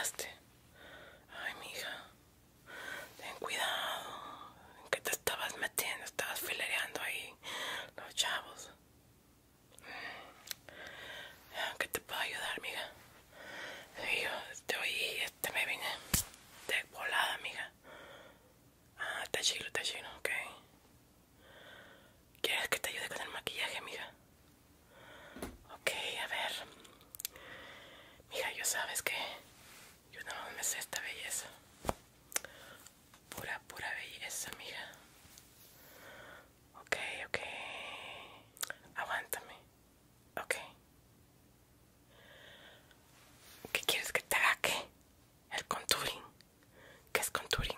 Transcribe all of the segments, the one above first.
llamaste? Ay, mija, ten cuidado. ¿En qué te estabas metiendo? Estabas filereando ahí los chavos. ¿Qué te puedo ayudar, mija? Sí, yo te oí, me vine de volada, mija. Ah, está chilo, ok. ¿Quieres que te ayude con el maquillaje, mija? Ok, a ver. Mija, yo sabes que yo no me sé esta belleza. Pura belleza, mija. Ok. Aguántame. Ok. ¿Qué quieres que te haga qué? El contouring. ¿Qué es contouring?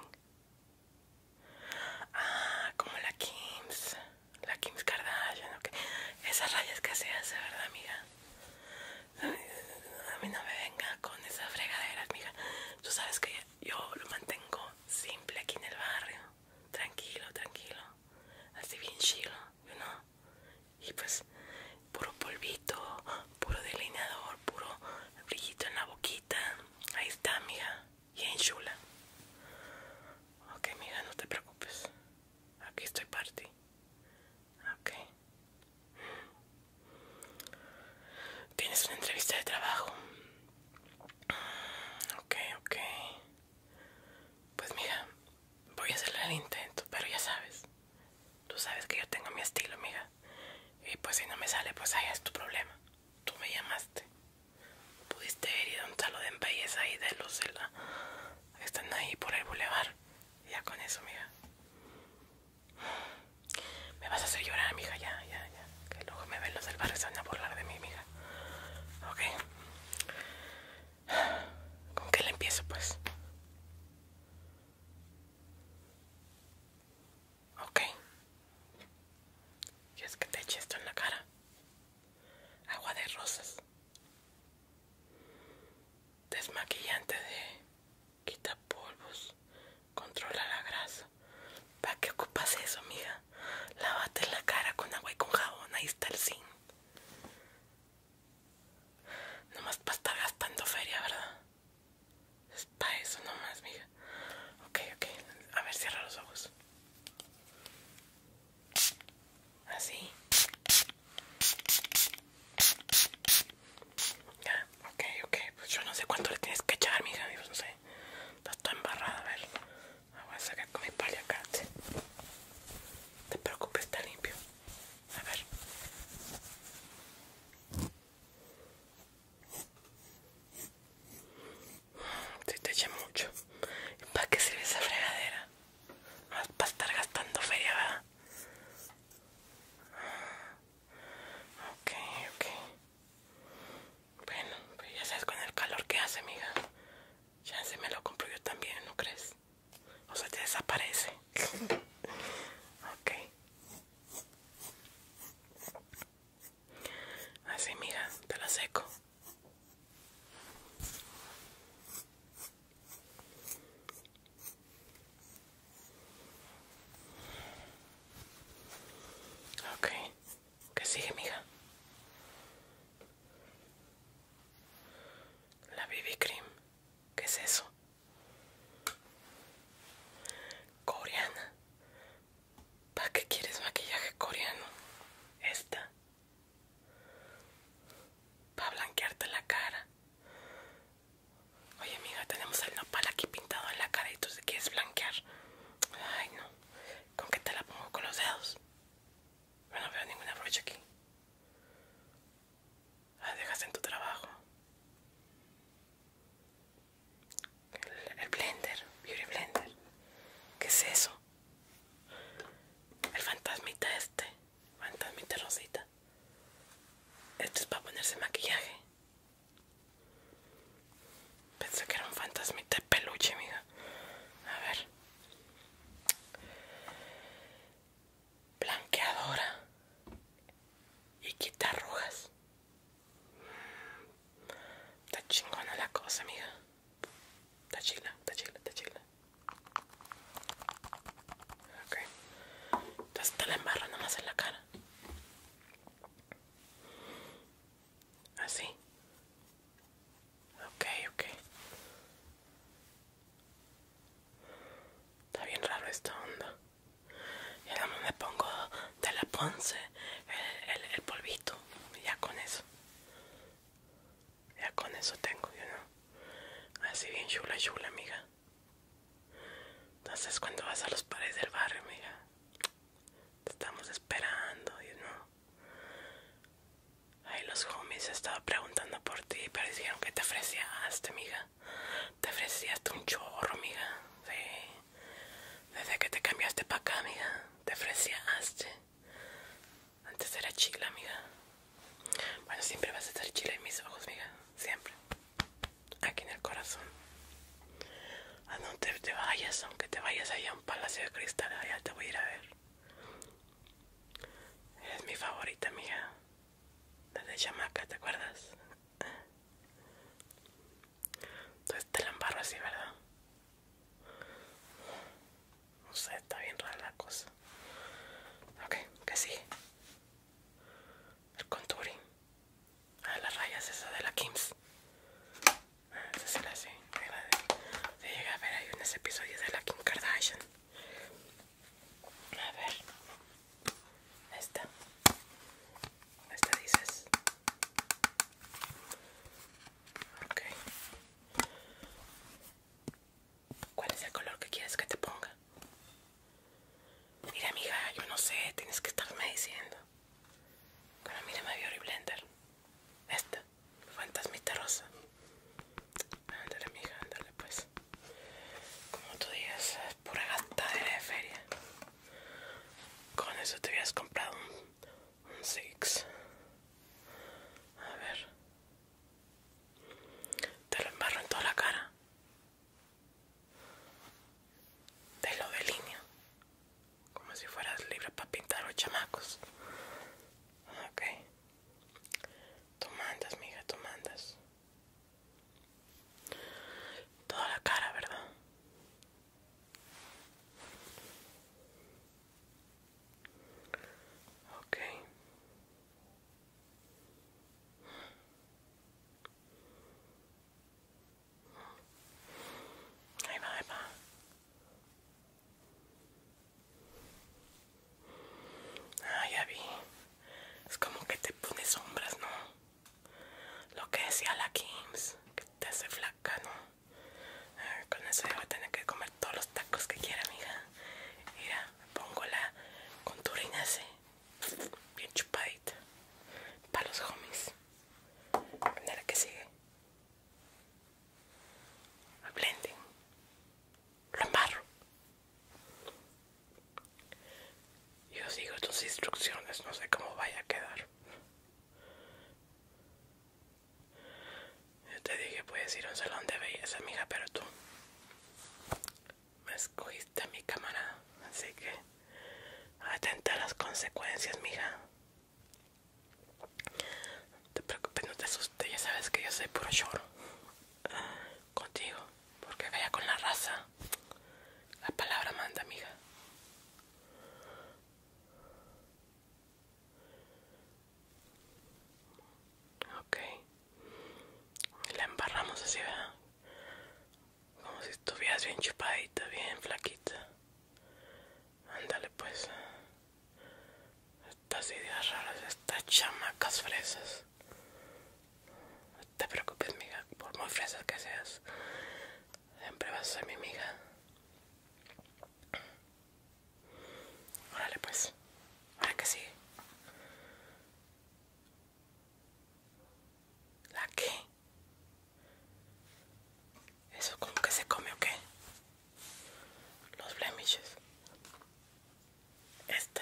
Ah, como la Kims Kardashian, ok. Esas rayas que se hace, ¿verdad, amiga? A mí no me venga con esas fregaderas, mija. Tú sabes que yo lo mantengo simple aquí en el barrio. Tranquilo. Así bien chilo, you know. Y pues, puro polvito, puro delineador, puro brillito en la boquita. Ahí está, mija. Bien chula. Ok, mija, no te preocupes. Aquí estoy para ti. Ok. Tienes una entrevista de trabajo. Ok. Pues mija, voy a hacerle el intento, pero ya sabes. Tú sabes que yo tengo mi estilo, mija. Y pues si no me sale, pues ahí es tu problema. Tú me llamaste. Pudiste ir a un salón de belleza ahí de los de la... Están ahí por el bulevar. Ya con eso, mija. Me vas a hacer llorar, mija, ya. Que luego me ven los del barrio, se van a burlar de mí, mija. Ok. ¿Con qué le empiezo, pues? Ok. ¿Quieres que te eche esto en la cara? Agua de rosas. Desmaquillante de quita polvos, controla la grasa. ¿Para qué ocupas eso, mija? Lávate la cara con agua y con jabón, ahí está el zinc. Nomás para estar gastando feria, ¿verdad? Es para eso nomás, mija. Ok. A ver, cierra los ojos. Así. Ya, ok. Pues yo no sé cuánto le tienes que echar, mija. Dios, no sé. Estás toda embarrada, a ver. Voy a sacar con mi paliacate. No te preocupes, está limpio. A ver. Si te eché mucho. ¿Para qué sirve esa fregadera? Más para estar gastando feria, ¿verdad? Ok. Bueno, pues ya sabes con el calor que hace, amiga. Ya se me lo compro yo también, ¿no crees? O sea, te desaparece. Ok. Así, mija, te la seco. Ok. ¿Qué sigue, mija? La BB Cream. ¿Qué es eso? Coreana. ¿Para qué quieres maquillaje coreano? Esta. Para blanquearte la cara. Oye, amiga, tenemos el nopal aquí pintado en la cara y tú te quieres blanquear. Ay, no. ¿Con qué te la pongo? ¿Con los dedos? Yo no veo ninguna brocha aquí. La dejas en tu trabajo. El blender, beauty blender. ¿Qué es eso? El fantasmita fantasmita rosita. Esto es para ponerse maquillaje. Pensé que era un fantasmita de peluche, amiga. A ver. Blanqueadora. Y quita arrugas. Está chingona la cosa, amiga. Está chila. Ok. Entonces te la embarro nomás en la cara. Así. Ok. así bien chula, chula, amiga. Entonces cuando vas a los pares del barrio, amiga, te estamos esperando, Ahí los homies estaban preguntando por ti, pero dijeron que te ofrecíaste, amiga. Te ofrecíaste un chorro, amiga. Sí. Desde que te cambiaste para acá, amiga, te ofrecíaste. Antes era chila, amiga. Bueno, siempre vas a estar chila en mis ojos, amiga. Siempre. Aquí en el corazón. A donde te vayas, aunque te vayas allá a un palacio de cristal, allá te voy a ir a ver. Eres mi favorita, amiga. Desde chamaca, ¿te acuerdas? Entonces te la embarro así, ¿verdad? No sé, está bien rara la cosa. Ok, ¿qué sigue? El contouring. Ah, las rayas esas de la Kims. Esa sí la sé. Se llega a ver, hay unos episodios de la Kim Kardashian. A ver. Esta dices. Ok. ¿Cuál es el color que quieres que te ponga? Mira, amiga, yo no sé, tienes que estarme diciendo. Pero mira mi Beauty Blender. Esta, fantasmita rosa. Ándale, amiga, ándale, pues. Como tú digas, es pura gastadera de feria. Con eso te hubieras comprado un Six. A ver. Te lo embarro en toda la cara. Te lo delineo. Como si fueras libre para pintar a los chamacos. Ok. Tú mandas, mija, tú mandas. Toda la cara, ¿verdad? Ok. Ahí va, ahí va. Ah, ya vi. Es como que te pone sombras, ¿no? Lo que decía la Kims, que te hace flaca, ¿no? Con eso ya va a tener que comer todos los tacos que quiera, amiga. Mira, me pongo la conturina así, bien chupadita. Para los homies. Mira que sigue. El blending. Lo embarro. Yo sigo tus instrucciones, no sé cómo vaya a quedar. Yo te dije puedes ir a un salón de belleza, amiga, pero tú me escogiste a mi cámara, así que atenta a las consecuencias, mija. No te preocupes, no te asustes, ya sabes que yo soy puro choro contigo, porque vaya con la raza. La palabra manda, amiga. Ok. La embarramos así, ¿verdad? Como si estuvieras bien chupadita, bien flaquita. Ándale, pues. Estas ideas raras, estas chamacas fresas. No te preocupes, amiga, por muy fresas que seas. Siempre vas a ser mi amiga. Órale, pues. Ahora que sigue. ¿La qué? ¿Eso como que se come o qué? Los blemishes. Esta.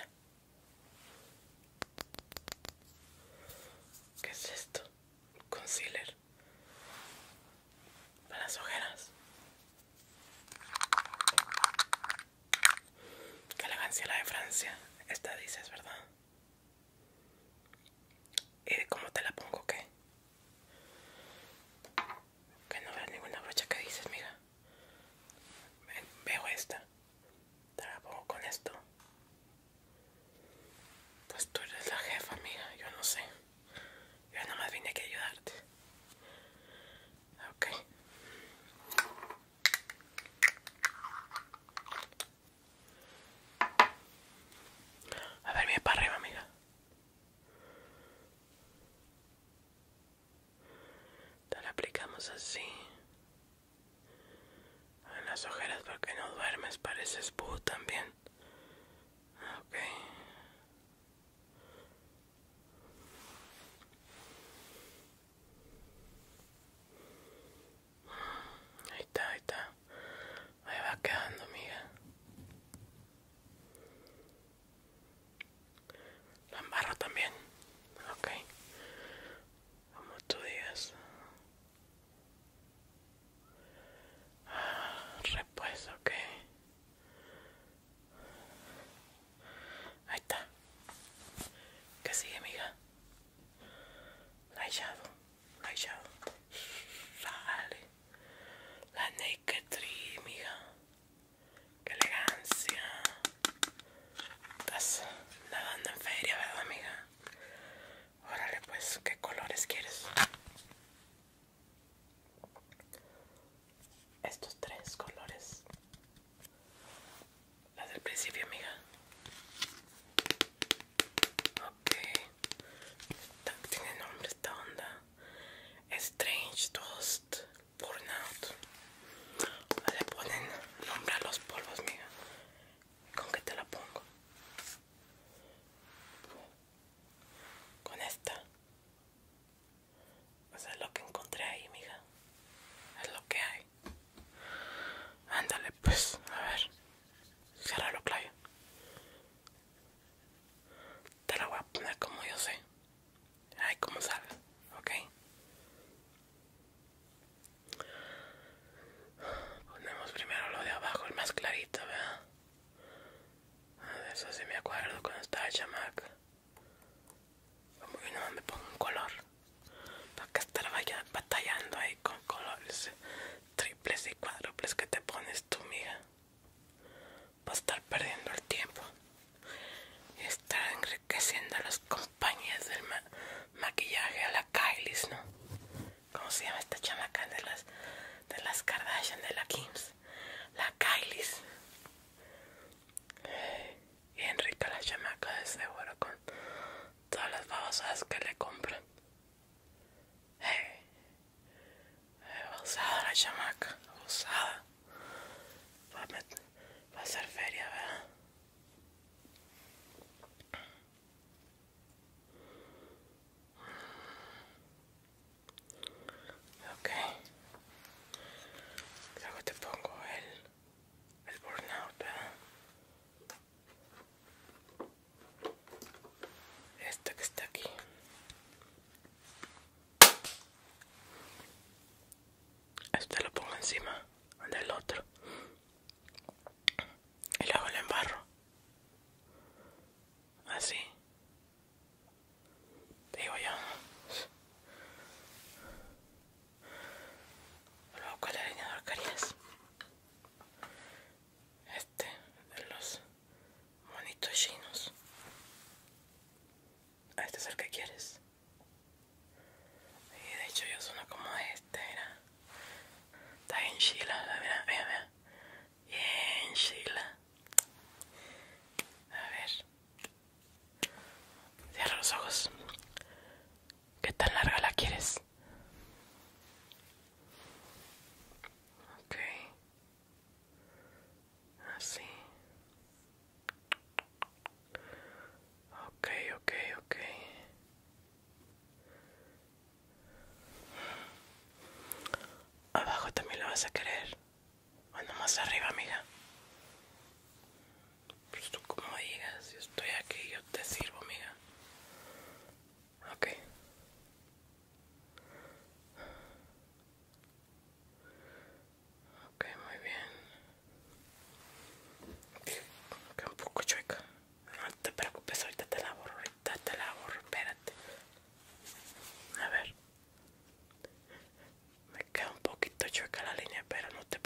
¿Qué es esto? Concealer. Para las ojeras. las ojeras porque no duermes, pareces búho también. Ok. Ahí está, ahí está. Ahí va quedando, amiga. Lo embarro también. Ok. Como tú digas. Repuesto, ok. Ahí está. ¿Qué sigue, amiga? Eyeshadow. Eyeshadow. Sale. La Naked Tree, amiga. Qué elegancia. Estás nadando en feria, ¿verdad, amiga? Órale, pues, ¿qué colores quieres? Estos tres colores. Las del principio, amiga. Ok. Tiene nombre esta onda. Strange Dust Burnout. Le ponen nombre a los polvos, amiga. ¿Con qué te la pongo? Con esta. O sea, es lo que encontré ahí, amiga. Es lo que hay. Ándale, pues, a ver. Ciérralo, Claudio. Te la voy a poner como yo sé. Ay, como salga, ok. Ponemos primero lo de abajo, el más clarito, ¿verdad? De eso sí me acuerdo cuando estaba chamaca. Como que no me pongo un color. Para que estar batallando ahí con colores triples y cuádruples que te pones tú, amiga. Vas a estar perdiendo el tiempo. Y estar enriqueciendo a las compañías del maquillaje, a la Kylie's, ¿no? ¿Cómo se llama esta chamaca de las Kardashian, de la Kims? La Kylie's. Bien rica la chamaca de seguro con todas las babosadas que le compran. Abusada la chamaca, abusada. Va a ser feria, ¿verdad? Ok. Luego te pongo el burnout, ¿verdad? Este que está aquí. Este lo pongo encima del otro. Y luego lo embarro. Así. Digo yo. Luego, ¿cuál delineador querías? Este, de los monitos chinos. Este es el que quieres. Y de hecho yo sueno como este, mira. Está bien chila, mira, mira, mira. Bien chila. A ver. Cierra los ojos. ¿Qué tan larga la quieres? Ok. Así. Ok, ok, ok. Abajo también lo vas a querer. O nomás arriba, amiga. Pues tú como digas, yo estoy aquí, yo te sirvo, amiga. Ok. Ok, muy bien. Queda un poco chueca. No te preocupes, ahorita te la borro, espérate. A ver. Me queda un poquito chueca la línea, pero no te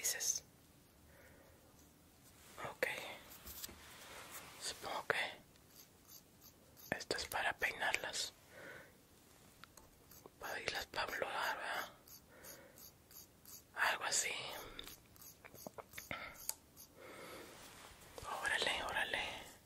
dices? Ok. Supongo que esto es para peinarlas. Para irlas para enlodar, ¿verdad? Algo así. Órale, órale.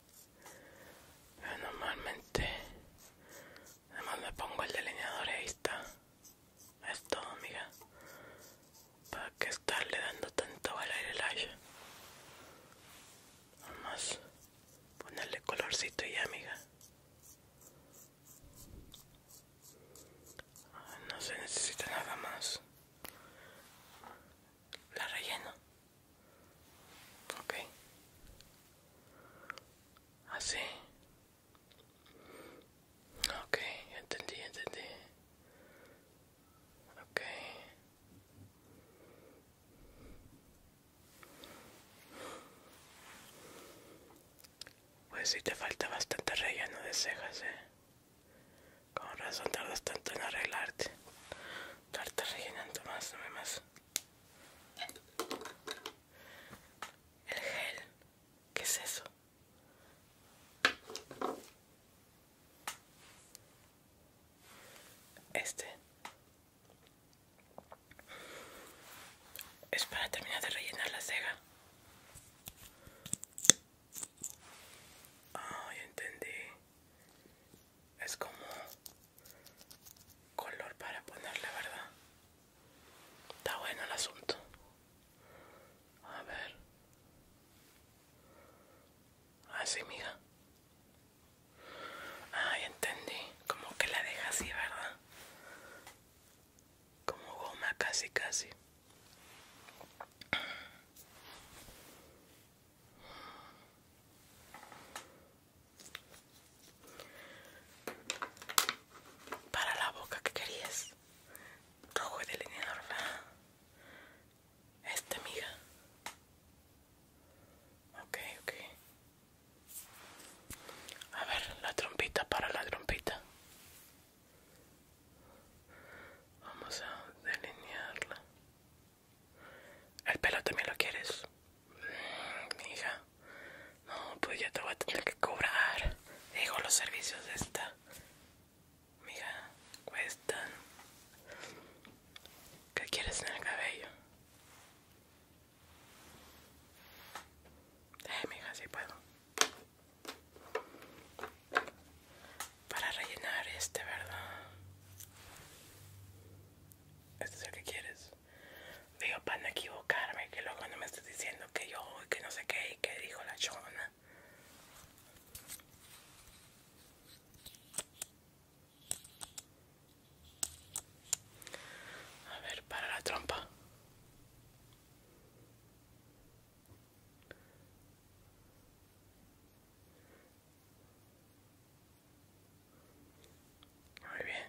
Yo normalmente nada más me pongo el delineador y ahí está. Es todo, amiga. ¿Para qué estarle dando tanto al eyelash? Nada más ponerle colorcito y ya, amiga. No se necesita nada más. La relleno. Ok. Así. Ok, entendí, entendí. Ok. Pues sí te falta bastante relleno de cejas, Con razón tardas tanto en arreglarte. Estarte rellenando más, no me más. El gel. ¿Qué es eso? Este es para terminar de rellenar la ceja. Ah, ya entendí. Es como color para ponerle, ¿verdad? Está bueno el asunto. A ver. Así, mija. Ah, ya entendí. Como que la deja así, ¿verdad? Como goma, casi, casi. Para la boca, ¿qué querías? Rojo delineador, ¿verdad? Esta, amiga. Ok, ok. A ver, la trompita, para la trompita. Vamos a delinearla. ¿El pelo también lo quieres? Mija. No, pues ya te voy a tener que cobrar. Digo, los servicios de esta. Mija, cuestan. ¿Qué quieres en el cabello? Mija, sí puedo. Para rellenar este, ¿verdad? Este es el que quieres. Digo, para no equivocarme, que luego no me estés diciendo que yo, que no sé qué, y que dijo la chona. A ver, para la trompa. Muy bien.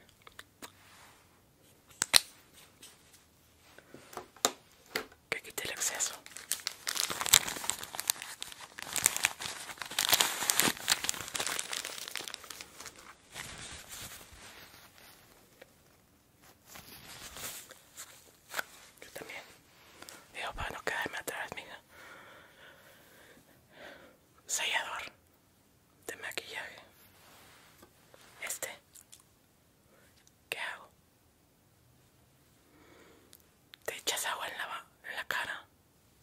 Que quite el exceso. Yo también. Digo, para no quedarme atrás, mija. Sellador de maquillaje. Este. ¿Qué hago? ¿Te echas agua en la cara?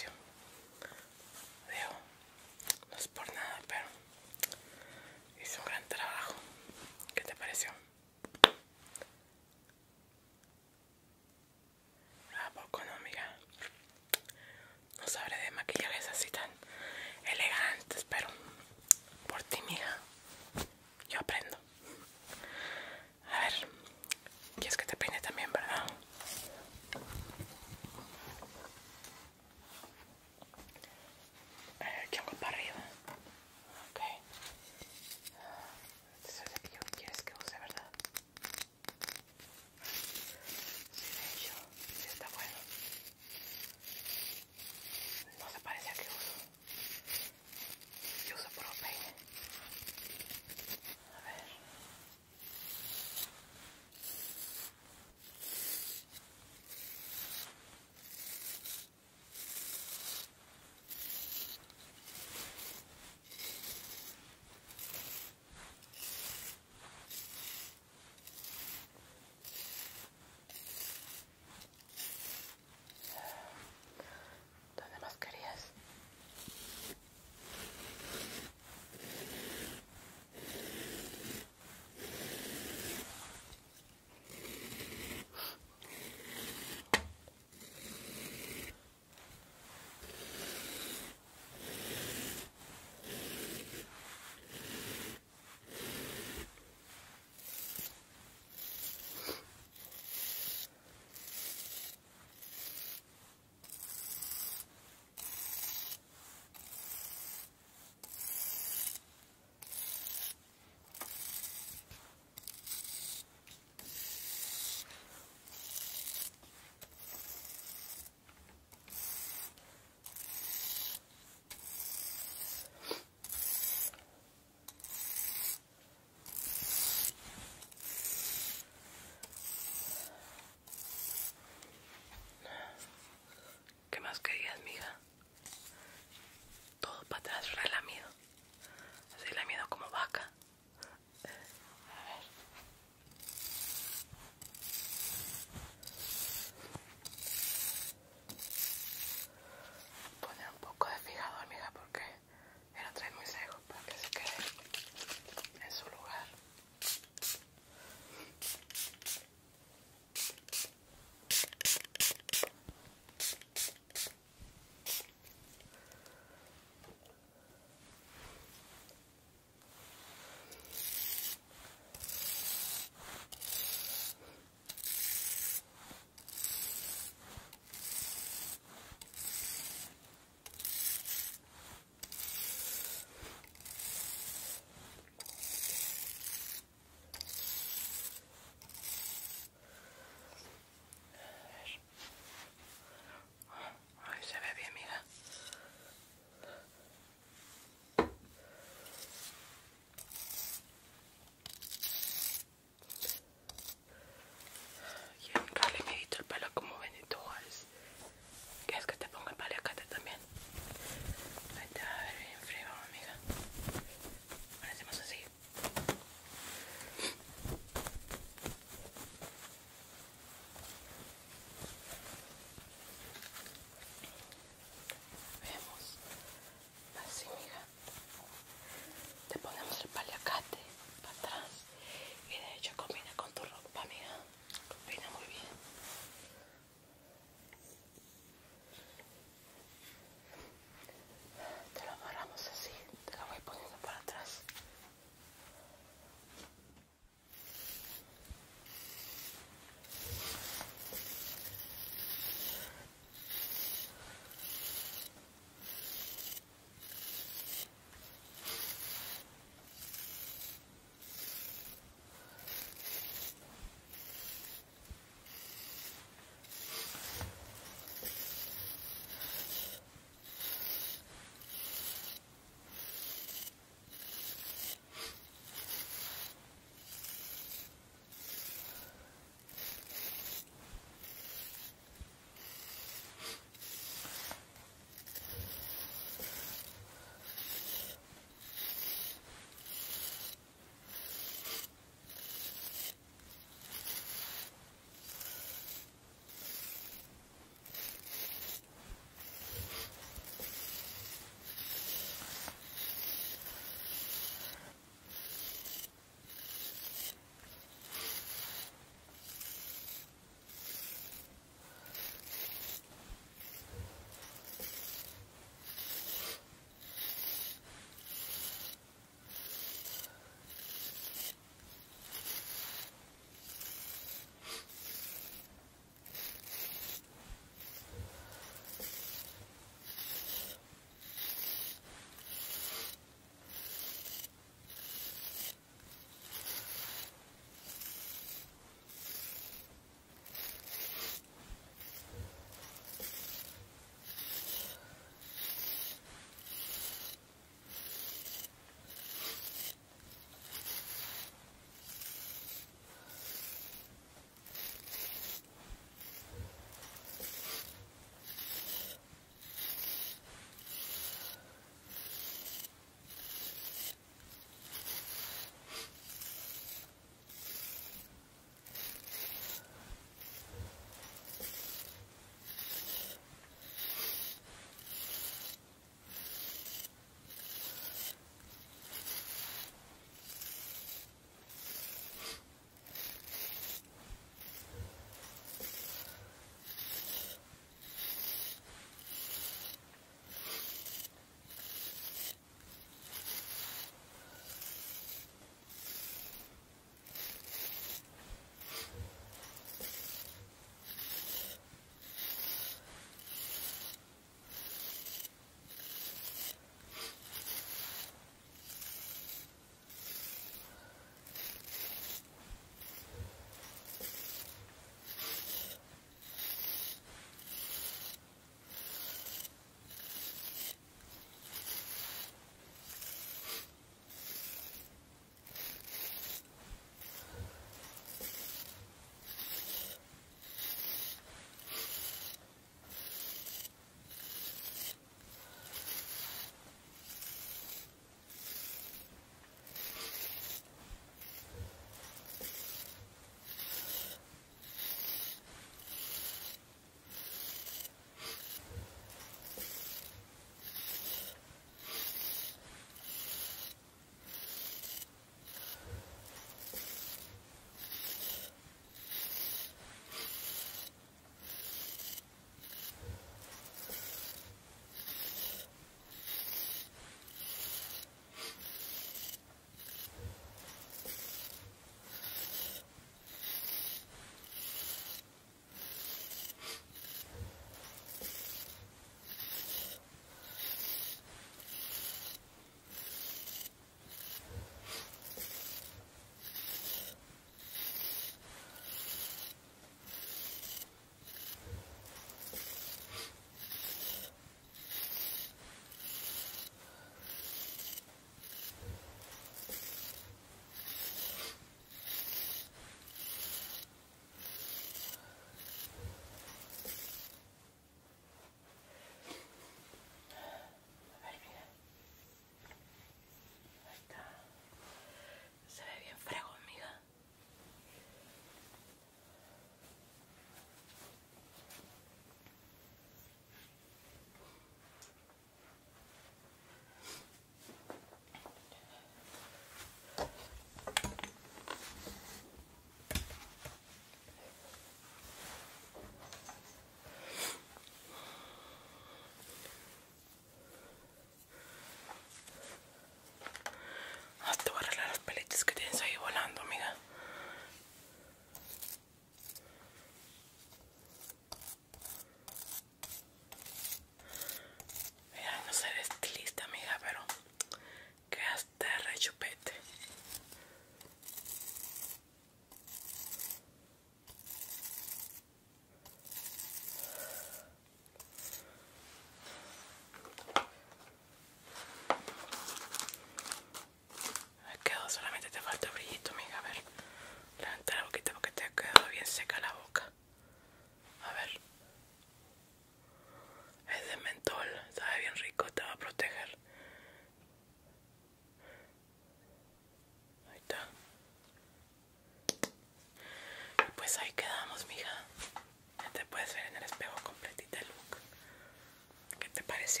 Pues ahí quedamos, mija. Ya te puedes ver en el espejo completita el look. ¿Qué te pareció?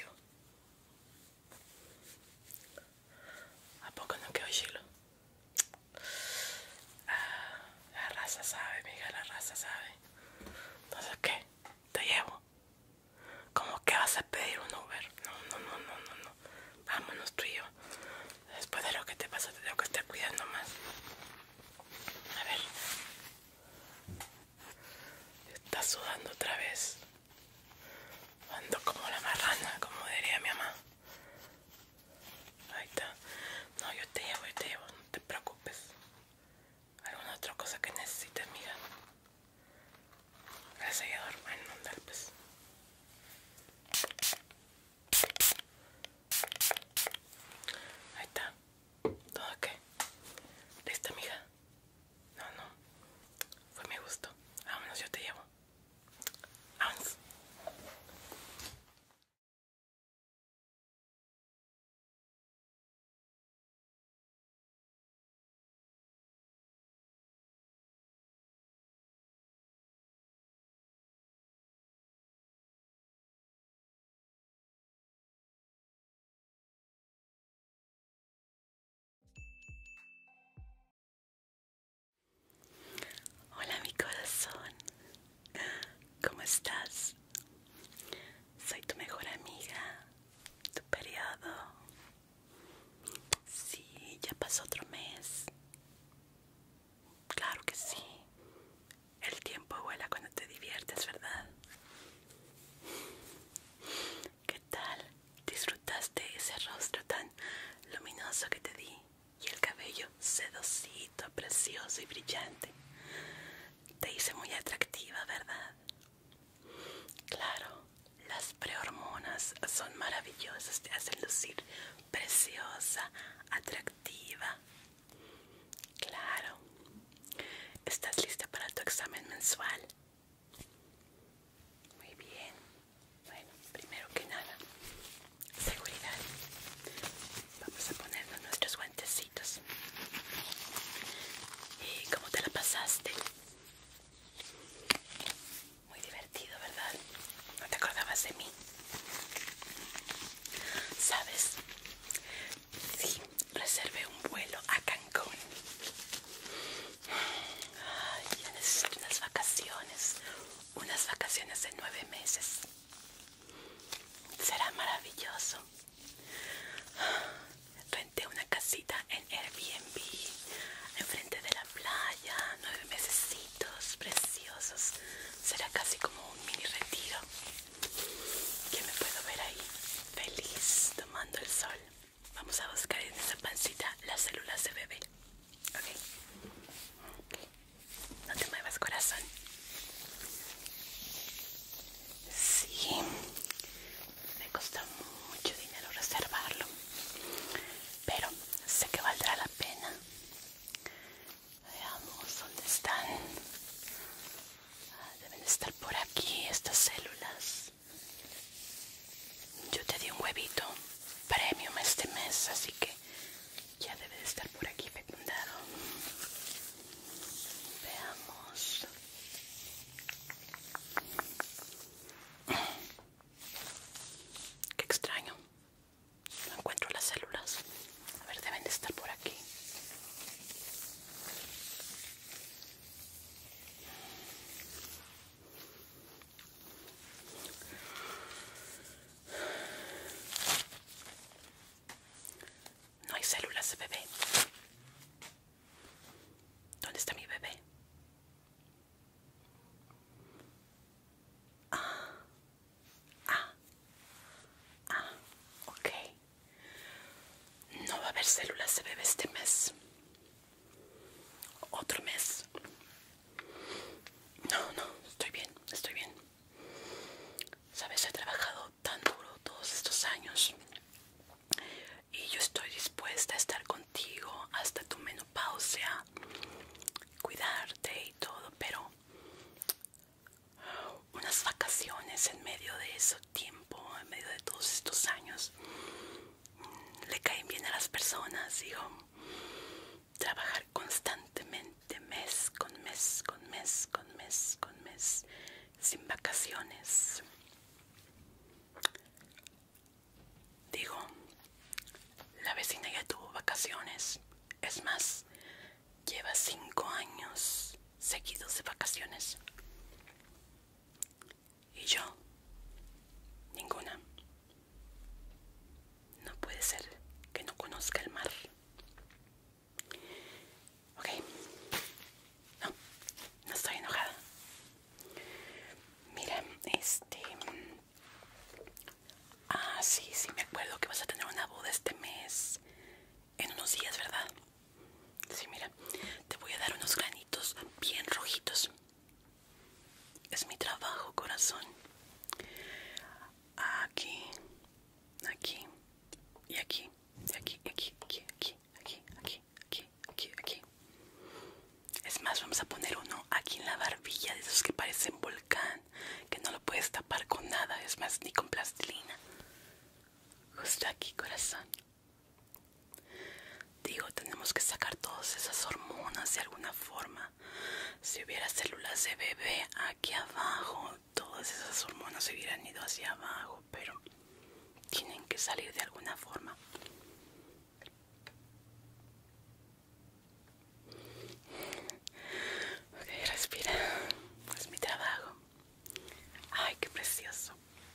¿A poco no quedó chilo? Ah, la raza sabe, mija, la raza sabe. Entonces, ¿qué? Te llevo. ¿Cómo que vas a pedir un Uber? No, no, no, no, no, no. Vámonos tú y yo. Después de lo que te pasó, te tengo que estar cuidando más. A ver. Estás sudando otra vez. Ando como la marrana, como diría mi mamá. Ahí está. No, yo te llevo, no te preocupes. ¿Alguna otra cosa que necesites, mija? El sellador, bueno, andar pues. Ahí está. ¿Todo qué? ¿Lista, mija? No, no. Fue mi gusto. Vámonos, yo te llevo. Vámonos. Hola, mi corazón. ¿Cómo estás? Soy tu mejor amiga. Tu periodo. Sí, ya pasó otro mes. Claro que sí. El tiempo vuela cuando te diviertes, ¿verdad? ¿Qué tal? ¿Disfrutaste ese rostro tan luminoso que te di? Y el cabello sedosito, precioso y brillante. Te hice muy atractiva, ¿verdad? Claro, las prehormonas son maravillosas, te hacen lucir preciosa, atractiva. Claro. ¿Estás lista para tu examen mensual? Muy bien. Bueno, primero que nada, seguridad. Vamos a ponernos nuestros guantecitos. ¿Y cómo te la pasaste? Muy divertido, ¿verdad? ¿No te acordabas de mí? ¿Sabes? Sí, reservé un vuelo a Cancún. Ay, ya necesito unas vacaciones de 9 meses. Será maravilloso. Renté una casita en Airbnb, enfrente de la playa, 9 mesecitos preciosos. Será casi como un mini retiro. Ya me puedo ver ahí, feliz, tomando el sol. Vamos a buscar en esa pancita las células de bebé. Ok. No te muevas, corazón. Sí, me costó mucho dinero reservarlo, pero sé que valdrá la pena. Veamos dónde están. Deben estar por aquí estas células. Yo te di un huevito premium este mes, así que ya debe de estar por aquí fecundado. Veamos. Qué extraño. No encuentro las células. A ver, deben de estar por aquí. No hay células de bebé. ¿Dónde está mi bebé? Ok. No va a haber células de bebé este mes. Otro mes. No, no, estoy bien, estoy bien. Sabes, he trabajado tan duro todos estos años. Y yo estoy dispuesta a estar contigo hasta tu menopausia, cuidarte y todo, pero unas vacaciones en medio de ese tiempo, en medio de todos estos años, le caen bien a las personas. Digo, trabajar constantemente me mes sin vacaciones. Digo, la vecina ya tuvo vacaciones. Es más, lleva 5 años seguidos de vacaciones. Y yo, ninguna. No puede ser que no conozca el mar. Ok, no estoy enojada. Mira, sí, me acuerdo que vas a tener una boda este mes. En unos días, ¿verdad? Sí, mira, te voy a dar unos granitos bien rojitos. Es mi trabajo, corazón. Aquí, aquí, y aquí, y aquí, y aquí, aquí, aquí, aquí, aquí, aquí, aquí, aquí. Es más, vamos a poner uno aquí en la barbilla, de esos que parecen volcán, que no lo puedes tapar con nada, es más, ni con plastilina. Justo aquí, corazón. Digo, tenemos que sacar todas esas hormonas de alguna forma. Si hubiera células de bebé aquí abajo, todas esas hormonas se hubieran ido hacia abajo, pero tienen que salir de alguna forma. Ok, respira. Es mi trabajo. Ay, qué precioso.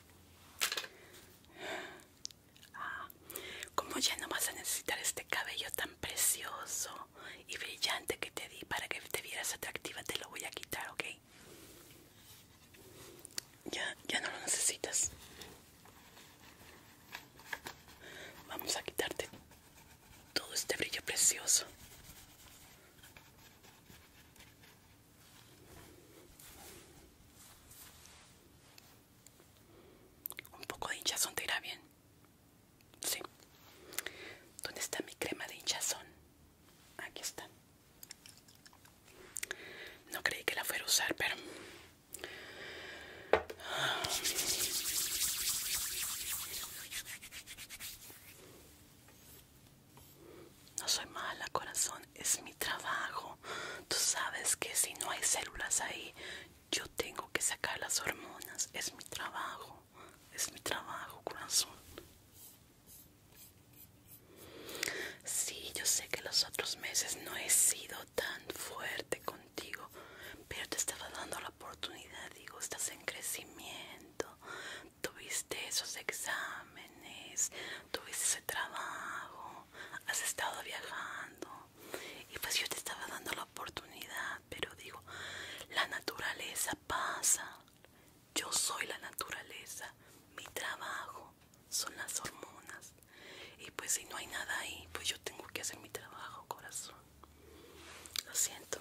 Como ya no vas a necesitar este cabello tan precioso y brillante que te di para que te vieras atractiva, te lo voy a quitar, ¿ok? Ya no lo necesitas. Vamos a quitarte todo este brillo precioso. Un poco de hinchazón te irá bien. Sí. ¿Dónde está mi crema de hinchazón? Aquí está. No creí que la fuera a usar, pero... No soy mala, corazón. Es mi trabajo. Tú sabes que si no hay células ahí, yo tengo que sacar las hormonas. Es mi trabajo. Es mi trabajo, corazón. Sí, yo sé que los otros meses no he sido tan fuerte contigo, pero te estaba dando la oportunidad. Digo, estás en crecimiento, tuviste esos exámenes, tuviste ese trabajo, has estado viajando, y pues yo te estaba dando la oportunidad, pero digo, la naturaleza pasa. Yo soy la naturaleza, mi trabajo son las hormonas. Y pues si no hay nada ahí, pues yo tengo que hacer mi trabajo, corazón. Lo siento.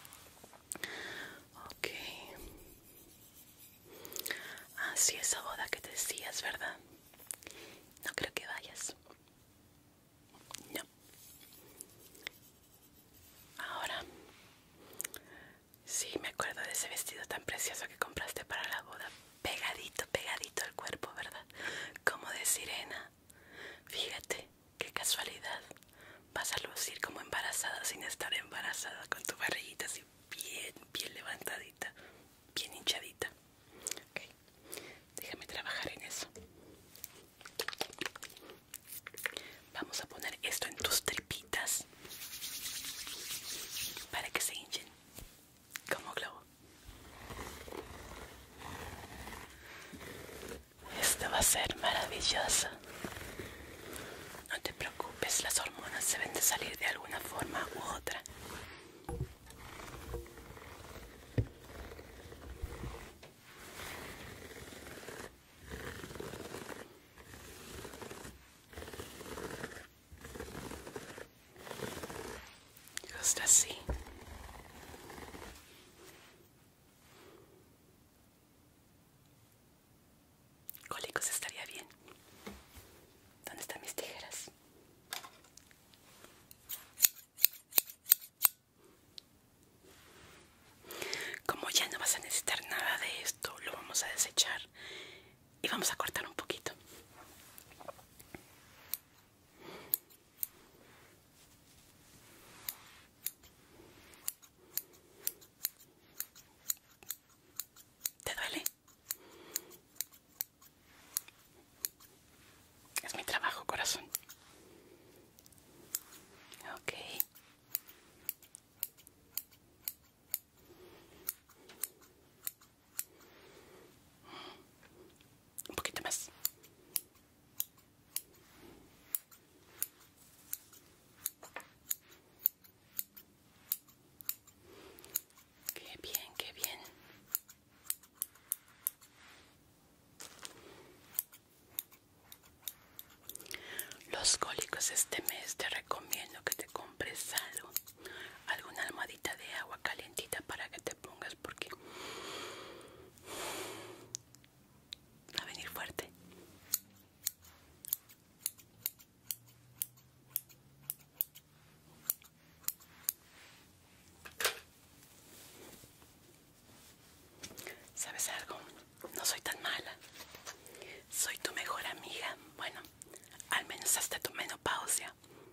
Ok. Sí, esa boda que te decías, ¿verdad? No creo que vayas. No. Ahora, sí, me acuerdo de ese vestido tan precioso que compraste para la boda. Pegadito, pegadito al cuerpo, ¿verdad? Como de sirena. Fíjate, qué casualidad. Vas a lucir como embarazada sin estar embarazada, con tu barriguita así bien levantadita, bien hinchadita. Ok, déjame trabajar en eso. Vamos a poner esto en tus tripitas para que se hinchen como globo. Esto va a ser maravilloso. No te preocupes, las hormonas deben de salir de alguna forma u otra. Justo así. Cólicos estaría bien. ¿Dónde están mis tijeras? Como ya no vas a necesitar nada de esto, lo vamos a desechar y vamos a cortar un poquito. pues este mes te recomiendo que te compres algo, alguna almohadita de agua calientita para que te pongas, porque va a venir fuerte. ¿Sabes algo? No soy tan mala. Soy tu mejor amiga. Bueno, al menos hasta tu menopausia.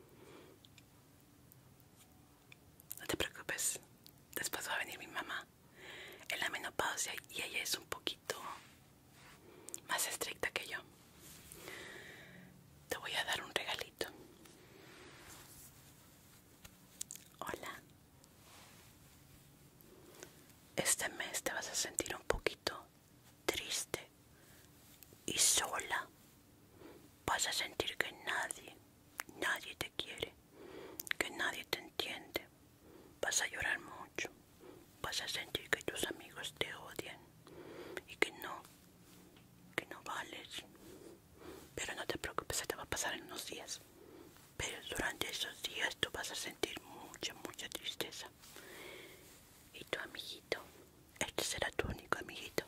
No te preocupes. Después va a venir mi mamá en la menopausia y ella es un poquito más estricta que yo. Te voy a dar un regalito. Hola. Este mes te vas a sentir un poquito triste y sola. Vas a sentir que nadie te quiere, que nadie te entiende. Vas a llorar mucho. Vas a sentir que tus amigos te odian y que no vales. Pero no te preocupes, se te va a pasar en unos días. Pero durante esos días tú vas a sentir mucha tristeza. Y tu amiguito, este será tu único amiguito,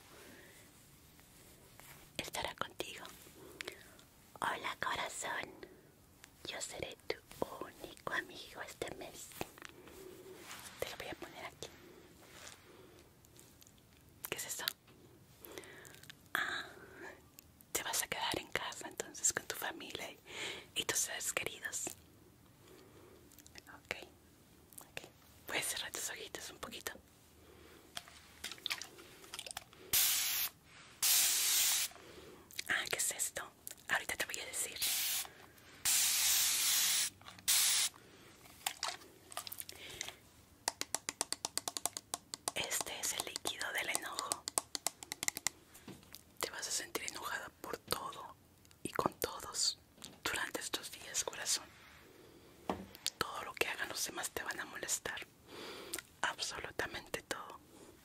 estará contigo. Hola corazón, yo seré tu único amigo este mes. Te lo voy a poner aquí. ¿Qué es esto? Ah, te vas a quedar en casa entonces con tu familia y tus seres queridos. Ok. Puedes cerrar tus ojitos un poquito. Ah, ¿qué es esto? Ahorita te voy a decir. Este es el líquido del enojo. Te vas a sentir enojada por todo y con todos durante estos días, corazón. Todo lo que hagan los demás te van a molestar. Absolutamente todo.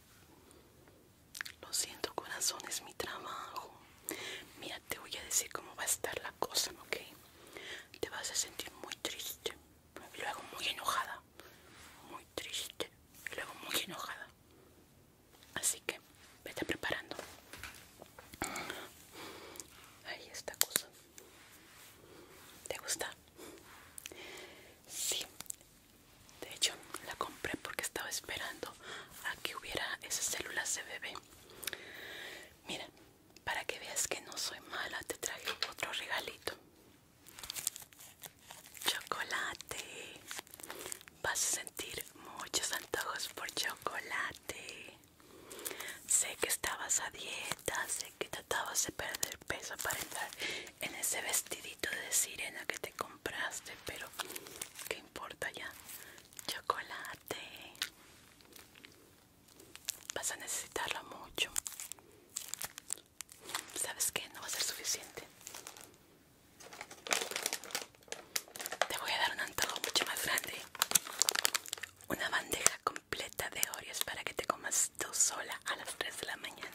Lo siento, corazón, es mi trabajo. Mira, te voy a decir cómo va a estar la cosa, ¿ok? Te vas a sentir muy triste y luego muy enojada. Muy triste y luego muy enojada. Así que vete preparando. Ahí esta cosa. ¿Te gusta? Sí. De hecho, la compré porque estaba esperando a que hubiera esas células de bebé. Mira, para que veas que no soy mala, te traje otro regalito. Chocolate. Vas a sentir muchos antojos por chocolate. Sé que estabas a dieta, sé que tratabas de perder peso para entrar en ese vestidito de sirena que te compraste, pero ¿qué importa ya? Chocolate. Vas a necesitarlo mucho. ¿Sabes qué? No va a ser suficiente. Te voy a dar un antojo mucho más grande. Una bandeja completa de Oreos para que te comas tú sola a las 3 de la mañana.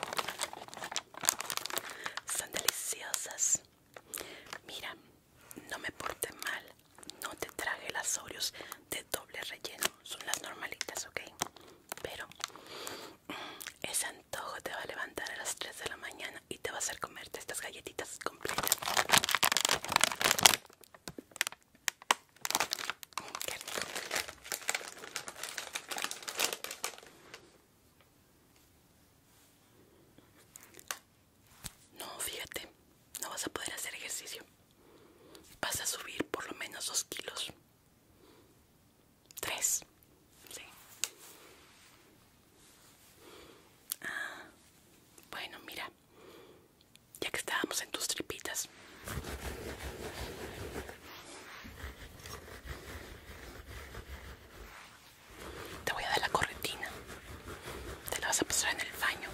Son deliciosas. Mira, no me porté mal. No te traje las Oreos de doble relleno. Son las normalitas, ¿ok? Pero ese antojo te va a levantar a las 3 de la mañana y te va a hacer comerte estas galletitas completas. Qué rico. No, fíjate, no vas a poder hacer ejercicio. Vas a subir por lo menos 2 kilos. 3. Sí. Bueno, mira, ya que estábamos en tus tripitas, te voy a dar la corretina. Te la vas a pasar en el baño.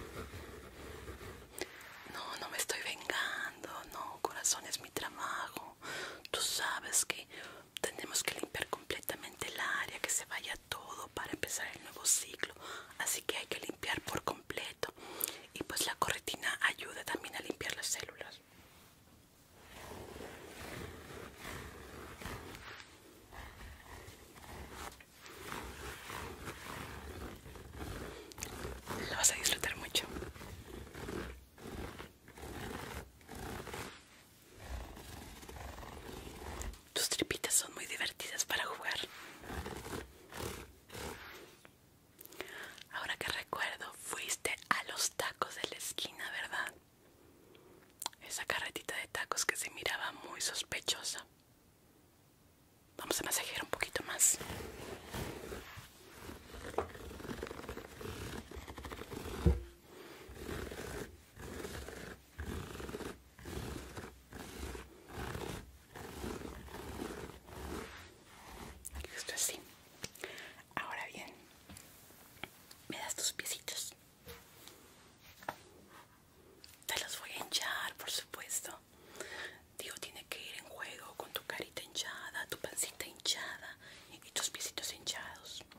No, no me estoy vengando. No, corazón, es mi trabajo. Tú sabes que tenemos que limpiar completamente el área, que se vaya todo para empezar el nuevo ciclo. Así que hay que limpiar por completo. Y pues la corretina ayuda también a limpiar las células. Vamos a masajear un poquito más. Esto así. Ahora bien, me das tus piecitos. Te los voy a hinchar, por supuesto. Digo, tiene que ir en juego con tu carita hinchada, tu pancita hinchada y tus piecitos hinchados.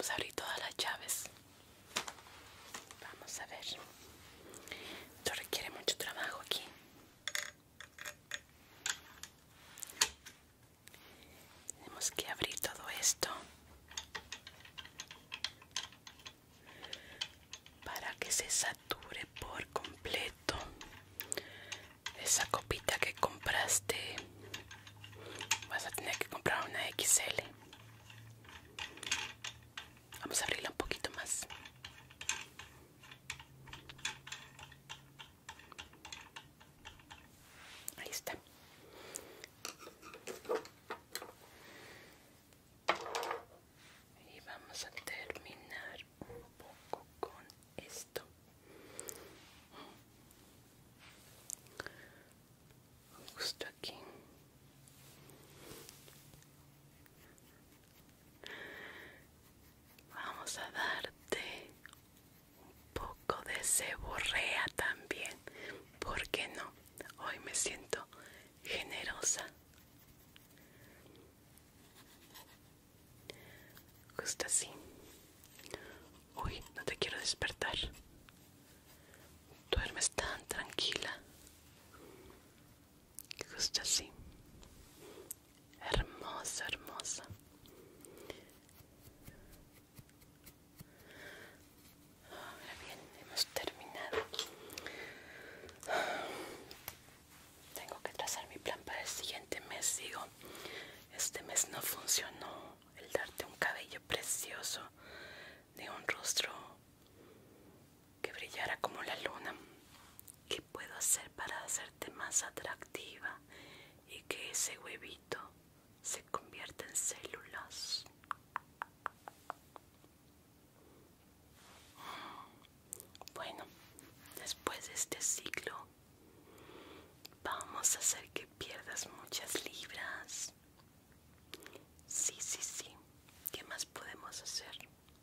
Vamos a abrir todas las llaves. Vamos a ver. Esto requiere mucho trabajo aquí. Tenemos que abrir todo esto para que se sature por completo. Esa copita que compraste, vas a tener que comprar una XL. Vamos a abrirla un poquito más. Ahí está. Y vamos a terminar un poco con esto. Justo aquí. Vamos a darte un poco de ceborrea también. ¿Por qué no? Hoy me siento generosa. Justo así. Uy, no te quiero despertar. Duermes tan tranquila. Justo así. Hermosa, hermosa. Ahora bien, hemos terminado. Tengo que trazar mi plan para el siguiente mes. Digo, este mes no funcionó el darte un cabello precioso, de un rostro que brillara como la luna. ¿Qué puedo hacer para hacerte más atractiva y que ese huevito se convierta en células? Bueno, después de este ciclo vamos a hacer que pierdas muchas libras. Sí, sí, sí. ¿Qué más podemos hacer?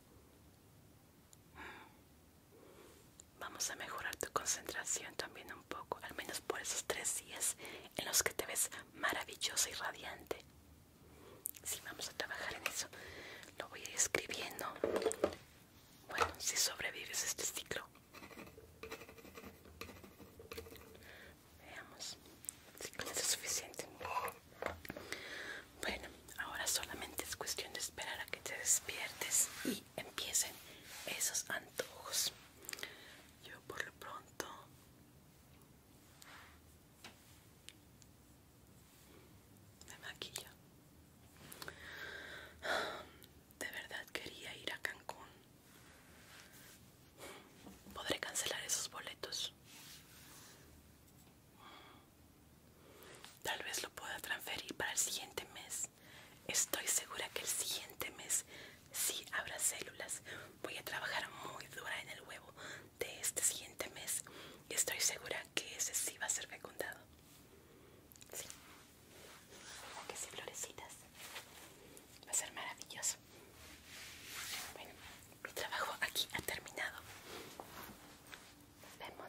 Vamos a mejorar tu concentración también un poco, al menos por esos 3 días en los que te ves maravillosa y radiante. Sí, vamos a trabajar en eso. Lo voy a ir escribiendo. Bueno, si sobrevives este ciclo. Veamos si con eso es suficiente. Bueno, ahora solamente es cuestión de esperar a que te despiertes y empiecen esos antojos. Yo por lo pronto me maquillo. De verdad quería ir a Cancún. ¿Podré cancelar esos boletos? Tal vez lo pueda transferir para el siguiente mes. Estoy segura que el siguiente mes sí habrá células. Voy a trabajar muy dura en el huevo de este siguiente mes. Y estoy segura que ese sí va a ser fecundado. Sí. ¿Verdad que sí, florecitas? Va a ser maravilloso. Bueno, mi trabajo aquí ha terminado. Nos vemos.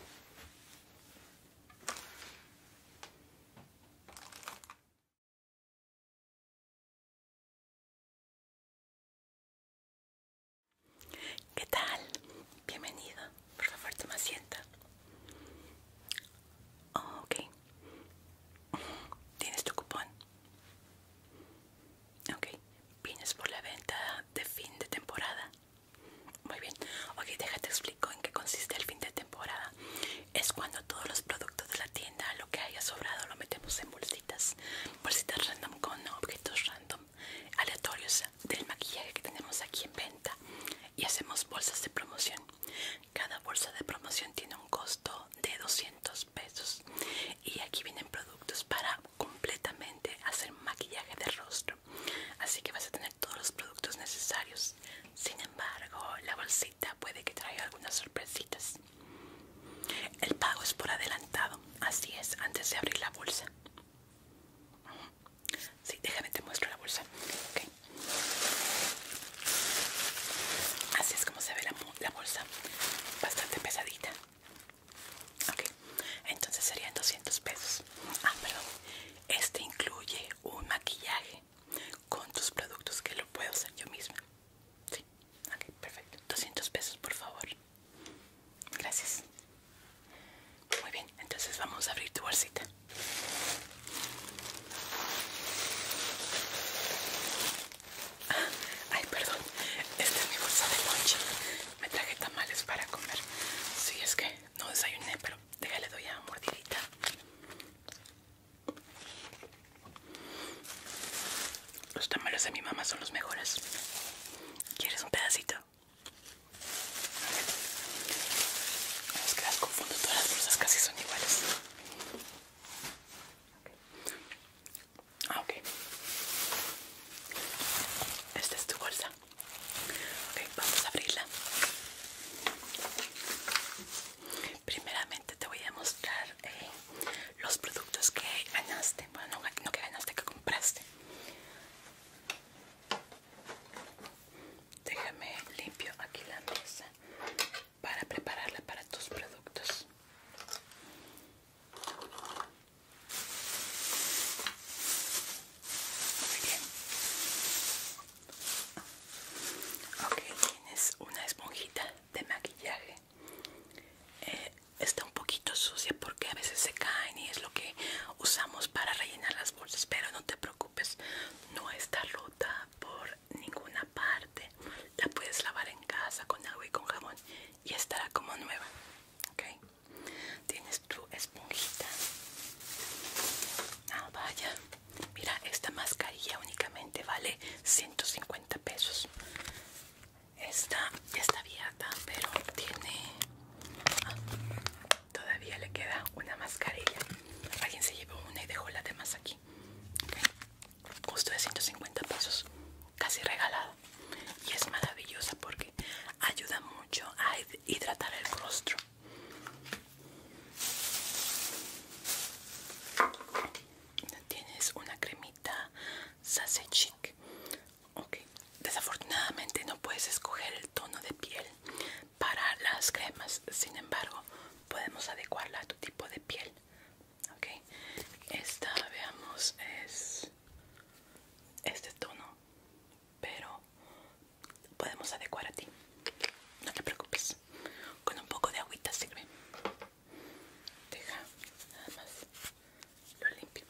¿Qué tal? Bienvenido. Por favor, toma asiento. Oh, ok. ¿Tienes tu cupón? Ok. ¿Vienes por la venta de fin de temporada? Muy bien. Ok, déjate explico en qué consiste el fin de temporada. Es cuando todos los productos de la tienda, lo que haya sobrado, lo metemos en bolsitas. Bolsitas random con objetos random, aleatorios del maquillaje que tenemos aquí en venta. Y hacemos bolsas de Los tamales de mi mamá son los mejores. ¿Quieres un pedacito? Es que las confundo, todas las bolsas casi son iguales. Ok. Esta es tu bolsa. Ok, vamos a abrirla. Primeramente te voy a mostrar los productos que ganaste. Bueno, no que ganaste, que compraste. Déjame limpio aquí la mesa para prepararla para tus productos. Muy bien. Ok, tienes una esponjita de maquillaje. Está un poquito sucia porque a veces se caen y es lo que usamos para rellenar las bolsas, pero no te preocupes, no está rota por ninguna parte. La puedes lavar en casa con agua y con jabón y estará como nueva. Ok, tienes tu esponjita. Ah, vaya, mira, esta mascarilla únicamente vale 150 pesos. Esta ya está abierta, pero tiene... todavía le queda una mascarilla. Alguien se llevó una y dejó la demás aquí. Okay. Costo de 150 pesos, casi regalado. Y es maravillosa porque ayuda mucho a hidratar el rostro. Tienes una cremita Sassy Chic. Ok, desafortunadamente no puedes escoger el tono de piel para las cremas, sin embargo podemos adecuarla a tu tipo de piel. Ok, esta, veamos, es este tono, pero podemos adecuar a ti, no te preocupes, con un poco de agüita sirve. Deja, nada más lo limpio.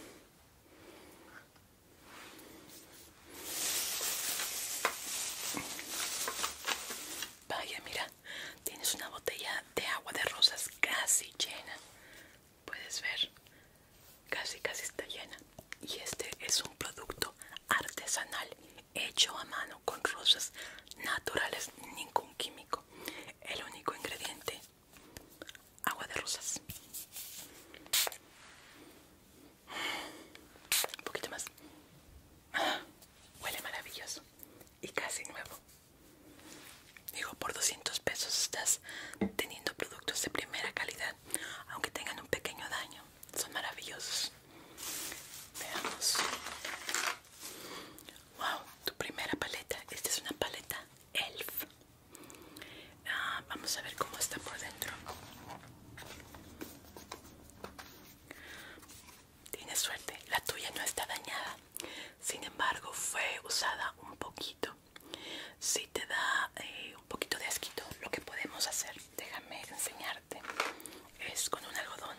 Vaya, mira, tienes una botella de agua de rosas casi llena. Puedes ver, casi está llena. Y este es un producto artesanal hecho a mano con rosas naturales, ningún químico. El único ingrediente, agua de rosas. Un poquito más. Huele maravilloso y casi nuevo. Digo, por 200 pesos estás teniendo productos de primera calidad, aunque tengan un pequeño daño. Son maravillosos. Veamos. Wow, tu primera paleta. Esta es una paleta Elf. Vamos a ver cómo está por dentro. Tienes suerte, la tuya no está dañada. Sin embargo, fue usada un poquito. Si te da un poquito de asquito, lo que podemos hacer, déjame enseñarte, es con un algodón.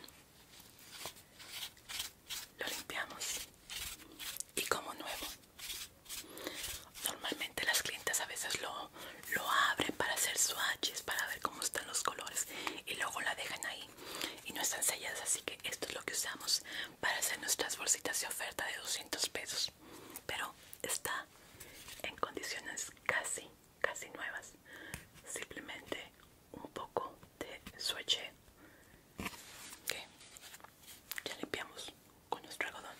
Lo limpiamos y como nuevo. Normalmente las clientas a veces lo abren para hacer swatches, para ver cómo están los colores y luego la dejan ahí y no están selladas, así que esto es lo que usamos para hacer nuestras bolsitas de oferta de 200 pesos, pero está en condiciones casi nuevas. Simplemente un poco de swatch que ya limpiamos con nuestro algodón.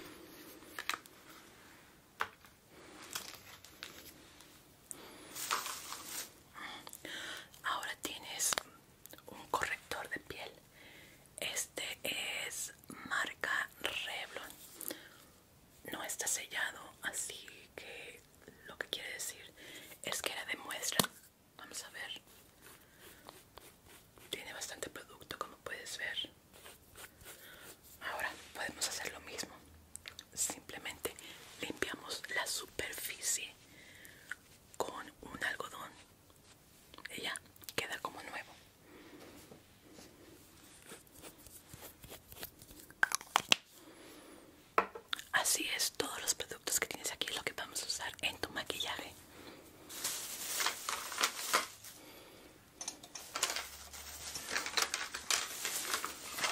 Ahora tienes un corrector de piel. Este es marca Revlon. No está sellado, así que lo que quiere decir es que era de muestra. Vamos a ver. Tiene bastante producto, como puedes ver. Ahora podemos hacer lo mismo. Simplemente limpiamos la superficie con un algodón y ya queda como nuevo. Así es, todos los productos que tienes aquí lo que vamos a usar en tu maquillaje.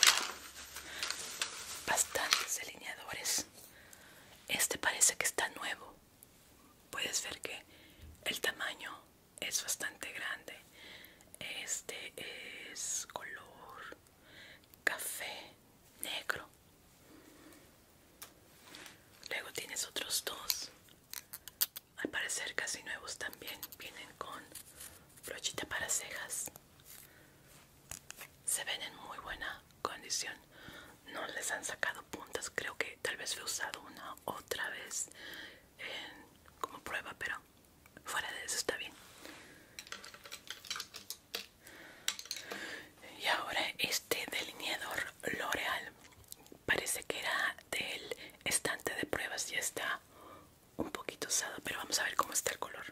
Bastantes delineadores. Este parece que está nuevo. ser que el tamaño es bastante grande. Este es color café negro. Luego tienes otros dos, al parecer casi nuevos también. Vienen con brochita para cejas. Se ven en muy buena condición. No les han sacado puntas. Creo que tal vez he usado una otra vez como prueba, pero fuera de eso está bien. Y ahora este delineador L'Oreal, parece que era del estante de pruebas, ya está un poquito usado, pero vamos a ver cómo está el color.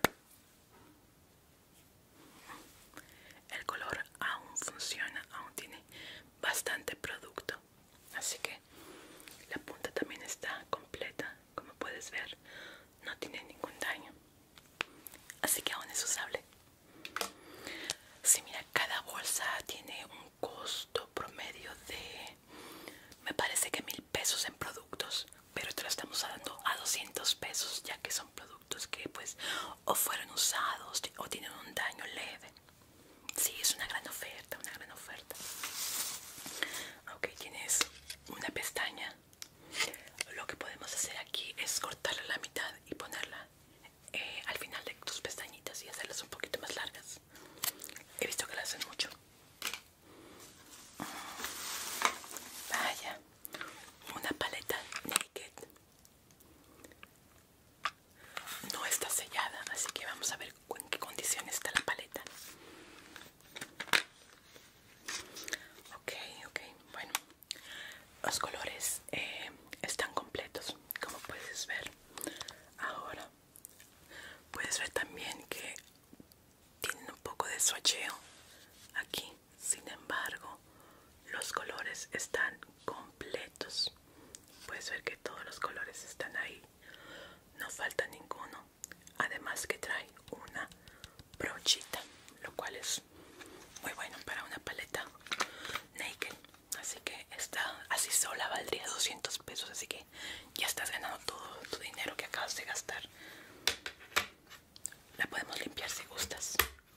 El color aún funciona, aún tiene bastante producto, así que la punta también está completa, como puedes ver, no tiene ningún daño, así que aún es usable. Sí, mira, cada bolsa tiene un costo promedio de, me parece que 1000 pesos en productos, pero te lo estamos dando a 200 pesos, ya que son productos que pues o fueron usados o tienen un daño leve. Sí, es una gran oferta, una gran oferta. Ok, tienes una pestaña. Lo que podemos hacer aquí es cortarla a la mitad y ponerla al final de tus pestañitas y hacerlas un poquito más largas. He visto que la hacen mucho. Vaya, una paleta Naked. No está sellada, así que vamos a ver en qué condición está la paleta. Ok, bueno. Los colores están completos, como puedes ver. Ahora, puedes ver también que tienen un poco de swatcheo aquí. Sin embargo, los colores están completos. Puedes ver que todos los colores están ahí, no falta ninguno. Además que trae una brochita, lo cual es muy bueno para una paleta Naked. Así que esta así sola valdría 200 pesos, así que ya estás ganando todo tu dinero que acabas de gastar. La podemos limpiar si gustas.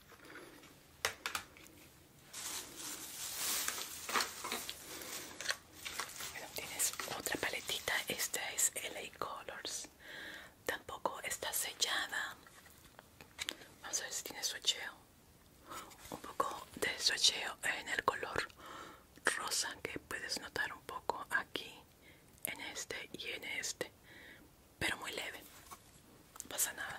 Bueno, tienes otra paletita. Esta es LA Colors. Tampoco está sellada. Vamos a ver si tiene swatcheo. Un poco de swatcheo en el color rosa, que puedes notar un poco aquí, en este y en este, pero muy leve, no pasa nada.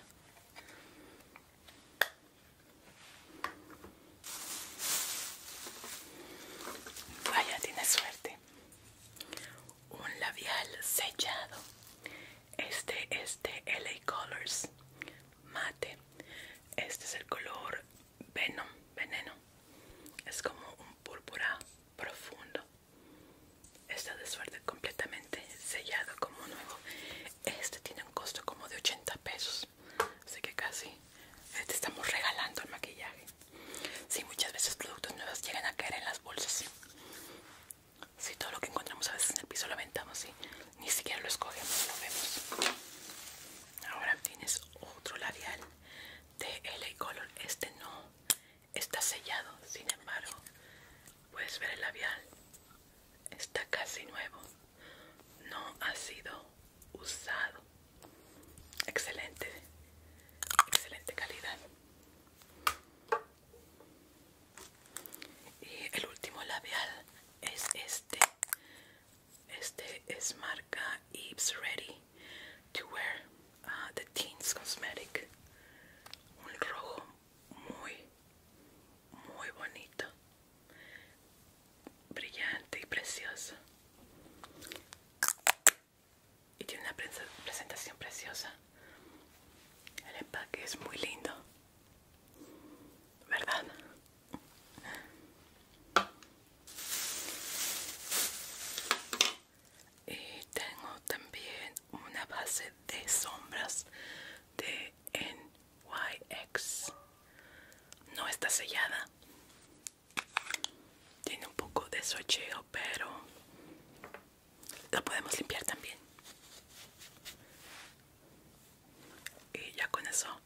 Vaya, tienes suerte. Un labial sellado. Este es de LA Colors mate. Este es el color veneno. Es como un púrpura profundo. Está de suerte, completamente sellado como nuevo. Este tiene un costo como de 80 pesos, así que casi te estamos regalando el maquillaje. Sí, muchas veces productos nuevos llegan a caer en las bolsas. Sí, todo lo que encontramos a veces en el piso lo aventamos y ni siquiera lo escogemos, lo vemos. Ahora tienes otro labial de LA Color. Este no está sellado, sin embargo puedes ver el labial, está casi nuevo, no ha sido usado. Excelente calidad. Y el último labial es este es marca Eve's Ready to Wear, The Teens Cosmetic. Un rojo muy bonito, brillante y precioso, y tiene una presentación preciosa. El empaque es muy lindo, ¿verdad? Y tengo también una base de sombras de NYX. No está sellada, tiene un poco de swatcheo, pero la podemos limpiar también. Y ya con eso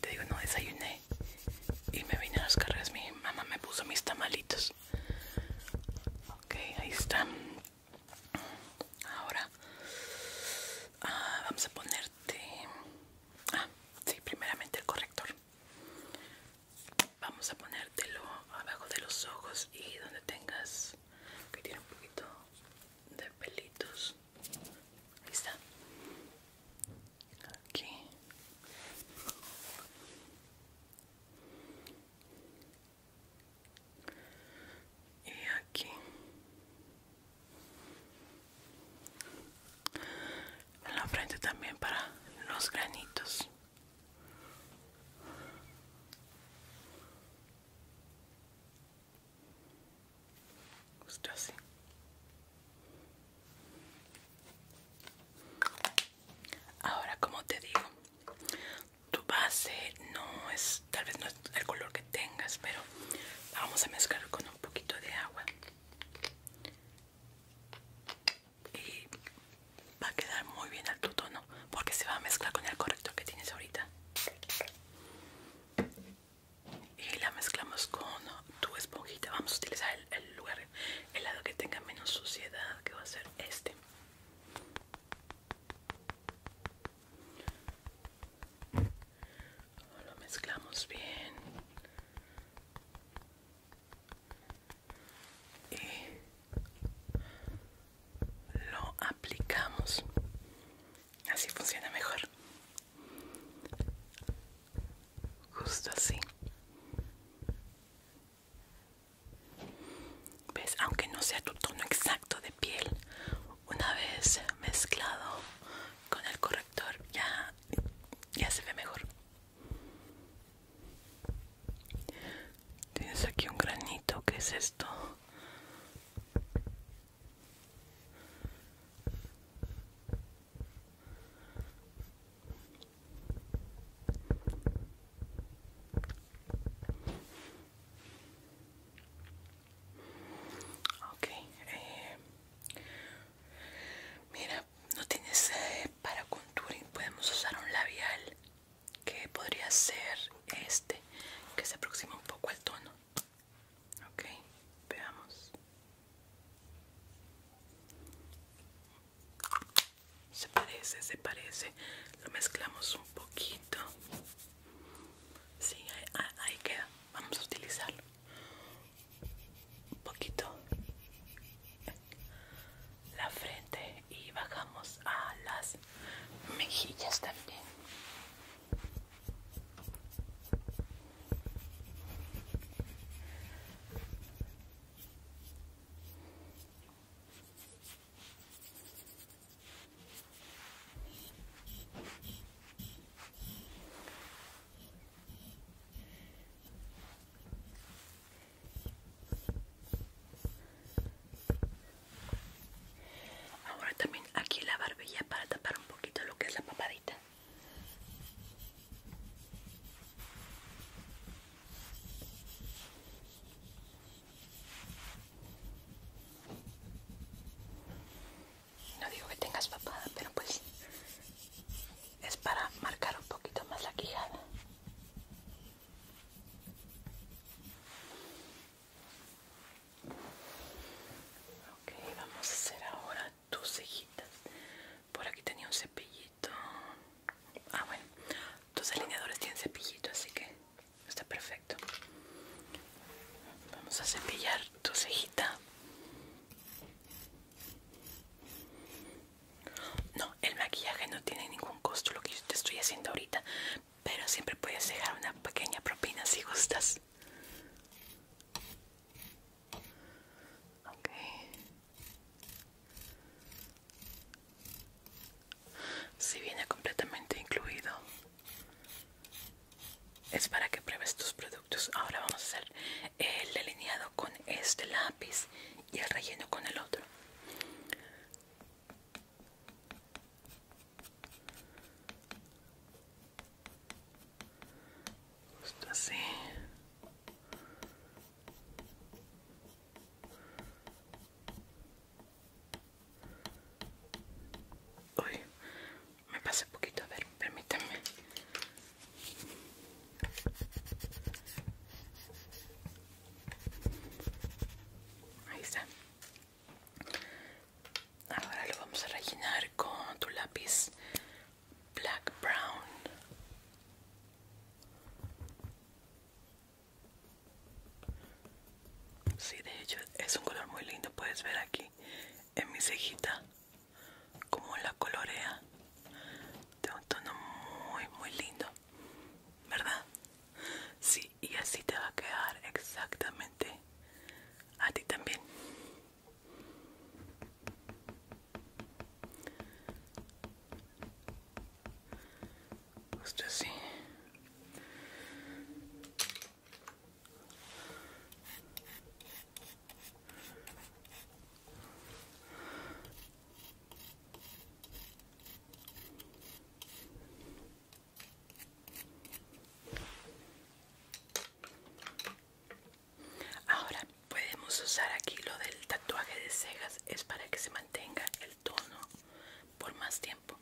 digo, no desayuné y me vine a las carreras. Mi mamá me puso mis tamalitos. Ok, ahí está. Ahora vamos a ponerte... sí, primeramente el corrector. Vamos a ponértelo abajo de los ojos y donde tengas que tiene un poquito de pelitos. Ahí está. Aquí. Y aquí. En la frente también para los granitos. Justo así. Ahora, como te digo, tu base no es, tal vez no es el color que tengas, pero vamos a mezclar con un poquito de agua y va a quedar muy bien al tu tono porque se va a mezclar con el corrector que tienes ahorita y la mezclamos con tu esponjita. Vamos a utilizar el lugar, el lado que tenga menos suciedad, que va a ser este. Lo mezclamos bien y lo aplicamos. Así funciona mejor. Justo así. ¿Ves? Aunque no sea tu tono exacto de piel, una vez mezclado con el corrector ya se ve mejor. Tienes aquí un granito. ¿Qué es esto? Ok. Mira, no tienes para contouring. Podemos usar un labial que podría ser este, que se aproxima un poco al tono. Ok, veamos. Se parece, se parece. Lo mezclamos un poquito. Sí, ahí queda. Vamos a utilizarlo. Un poquito la frente y bajamos a las mejillas también. Ahora también aquí la barbilla para tapar un poquito lo que es la papadita. No digo que tengas papada, pero pues es para marcar un poquito más la quijada. Ok, vamos a hacer ahora tus cejitas. Por aquí tenía un cepillito. Bueno, tus delineadores tienen cepillito, así que está perfecto. Vamos a cepillar tu cejita. No, el maquillaje no tiene ningún costo, lo que yo te estoy haciendo ahorita, pero siempre puedes dejar una pequeña propina si gustas. Ok. Si viene completamente incluido, es para que pruebes tus productos. Ahora vamos a hacer el delineado con este lápiz y el relleno con el otro. Justo así. Uy, me pasé un poquito, a ver, permítame. Sí, de hecho es un color muy lindo. Puedes ver aquí en mi cejita como la colorea de un tono muy lindo, ¿verdad? Sí, y así te va a quedar exactamente a ti también. Justo así. Ahora podemos usar aquí lo del tatuaje de cejas. Es para que se mantenga el tono por más tiempo.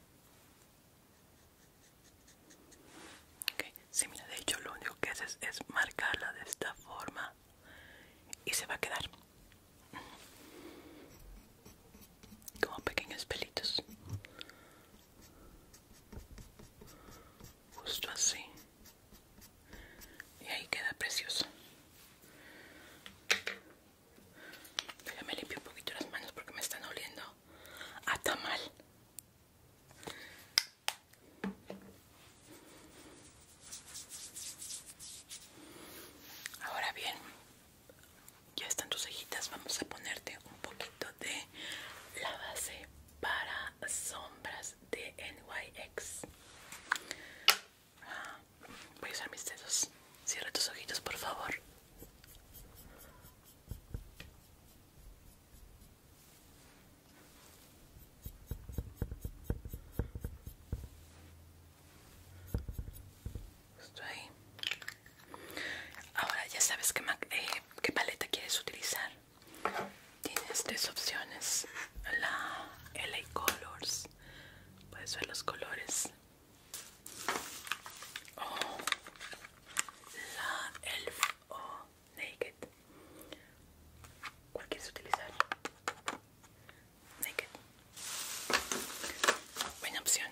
Okay. Sí, mira, de hecho lo único que haces es marcarla de esta forma y se va a quedar como pequeños pelitos. Justo así. Y ahí queda precioso. Déjame limpiar un poquito las manos porque me están oliendo a tamal. Ahora bien, ya están tus cejitas. Vamos a ponerte un poquito de la base para sombras de NYX. Voy a usar mis dedos. Cierra tus ojitos, por favor. Justo ahí. Ahora ya sabes qué paleta quieres utilizar. Tienes tres opciones. La LA Colors. Puedes ver los colores. O la Elf o Naked. ¿Cuál quieres utilizar? Naked. Buena opción.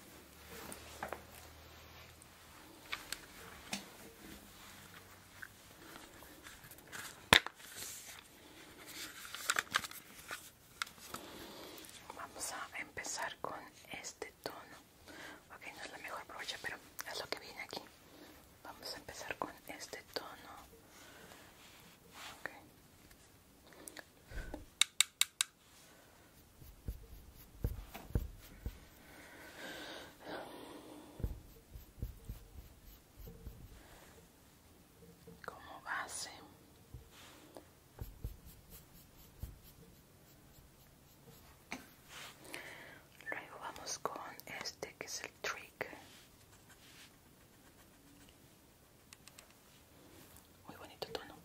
Vamos a empezar con este tono. Ok, no es la mejor brocha, pero es lo que viene aquí. Vamos a empezar con este tono. Ok. Como base. Luego vamos con este que es el Trick. Muy bonito tono.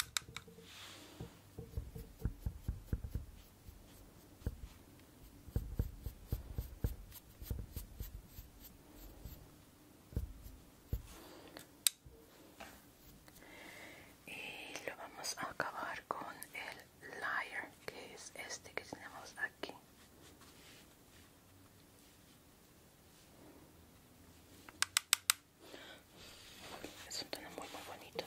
Y lo vamos a acabar con el Liar, que es este que tenemos aquí. Es un tono muy bonito.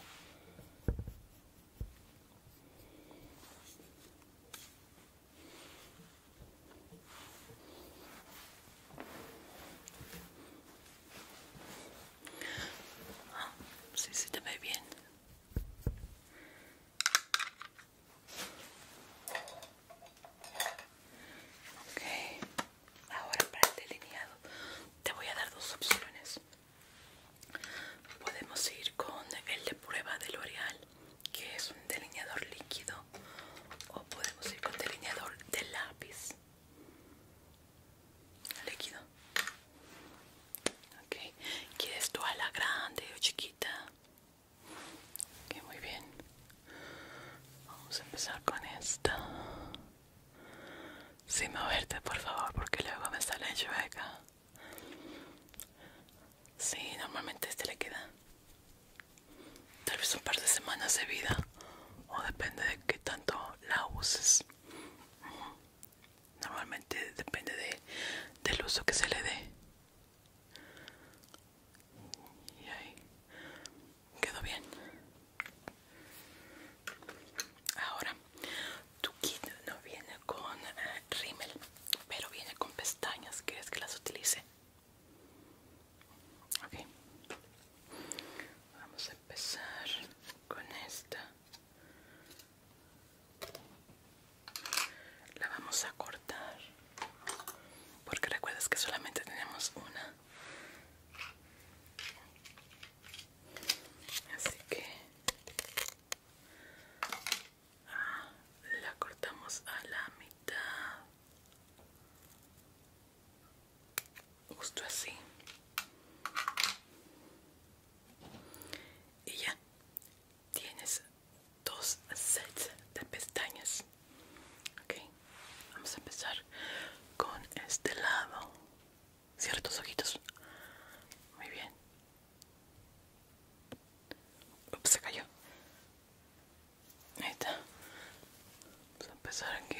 Sí, sí te ve bien. Ok, ahora para el delineado te voy a dar dos opciones. Podemos ir con el de prueba de L'Oreal, que es un delineador líquido, o podemos ir con delineador de lápiz líquido. Ok, ¿quieres tu ala grande o chiquita? Ok, muy bien. Vamos a empezar con esta. Sin moverte, por favor, porque luego me sale chueca. Sí, normalmente este le queda tal vez un par de semanas de vida, o depende de qué tanto la uses. Normalmente depende del uso que se le dé. Y ahí quedó bien. pasar aquí.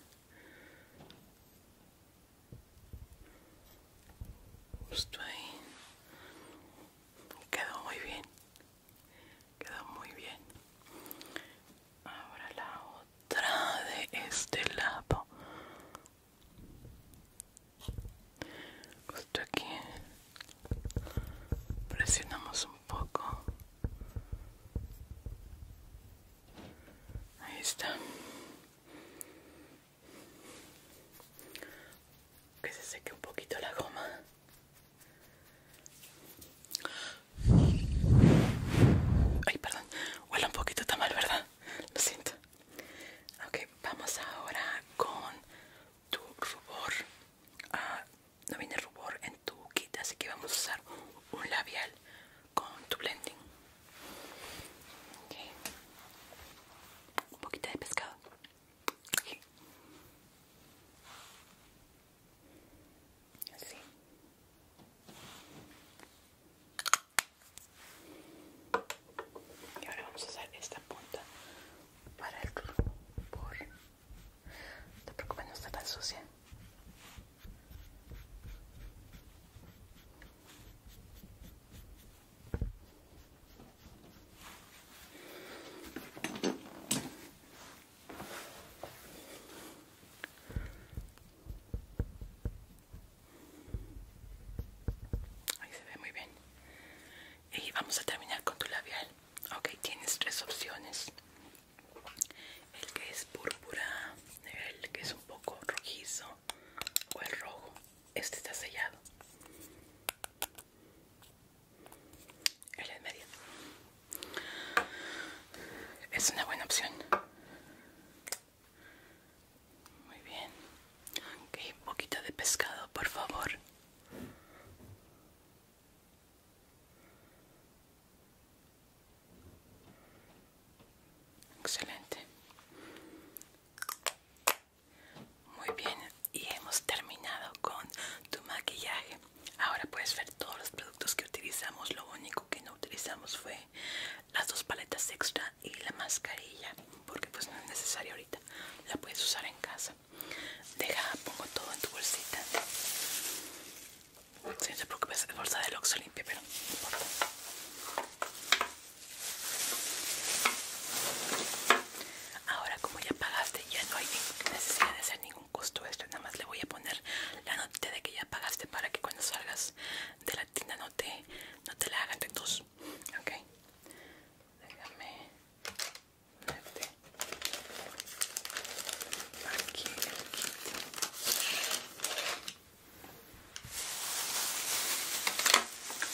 Justo ahí. Quedó muy bien. Quedó muy bien. Ahora la otra de este lado. Justo aquí. Presionamos un poco. Ahí está. Que se seque un poquito la goma. Ay, perdón. Huele un poquito tan mal, ¿verdad? Lo siento. Ok, vamos ahora con tu rubor. No viene rubor en tu kit, así que vamos a usar un labial con tu blending. Okay. Un poquito de pescado. Okay. Así. Y ahora vamos a usar esta punta para el rubor. No te preocupes, no está tan sucia. Ahí se ve muy bien. Y vamos a terminar con tu labial. Ok, tienes tres opciones. El que es púrpura, el que es un poco rojizo o el rojo. Este está sellado. El en medio es una buena opción. Muy bien. Ok, un poquito de pescado, por favor. Excelente. Muy bien, y hemos terminado con tu maquillaje. Ahora puedes ver todos los productos que utilizamos. Lo único que no utilizamos fue las dos paletas extra y la mascarilla, porque pues no es necesario ahorita. La puedes usar en casa. Pongo todo en tu bolsita. Si no te preocupes, es bolsa de Oxxo limpia, pero no importa. Ahora, como ya pagaste, ya no hay necesidad de hacer ningún costo extra. Nada más le voy a poner la notita de que ya pagaste para que cuando salgas de la tienda no te la hagan de tos. Ok. Déjame ponerte aquí el kit.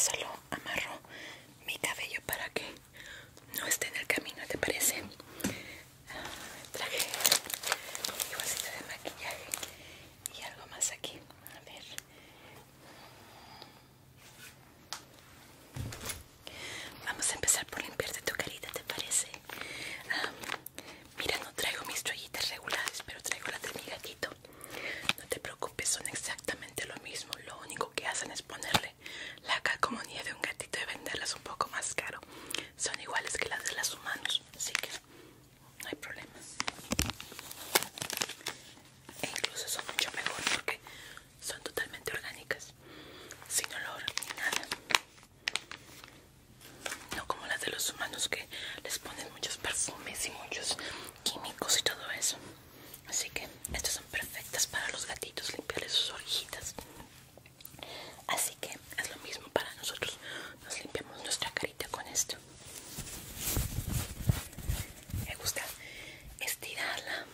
solo amarro mi cabello para que no esté en el camino, ¿te parece? Traje mi bolsita de maquillaje y algo más aquí. A ver. Vamos a empezar por limpiarte tu carita, ¿te parece? Mira, no traigo mis toallitas regulares, pero traigo las de mi gatito. No te preocupes, son exactamente lo mismo. Lo único que hacen es ponerle la calcomanía de un gatito y venderlas un poco más caro. Son iguales que las de los humanos, así que no hay problema. E incluso son mucho mejor porque son totalmente orgánicas, sin olor ni nada. No como las de los humanos que les ponen muchos perfumes y muchos químicos y todo eso. Así que estas son perfectas para los gatitos, limpiarles sus orejitas. Así que es lo mismo para nosotros. Nos limpiamos nuestra carita con esto. Me gusta estirarla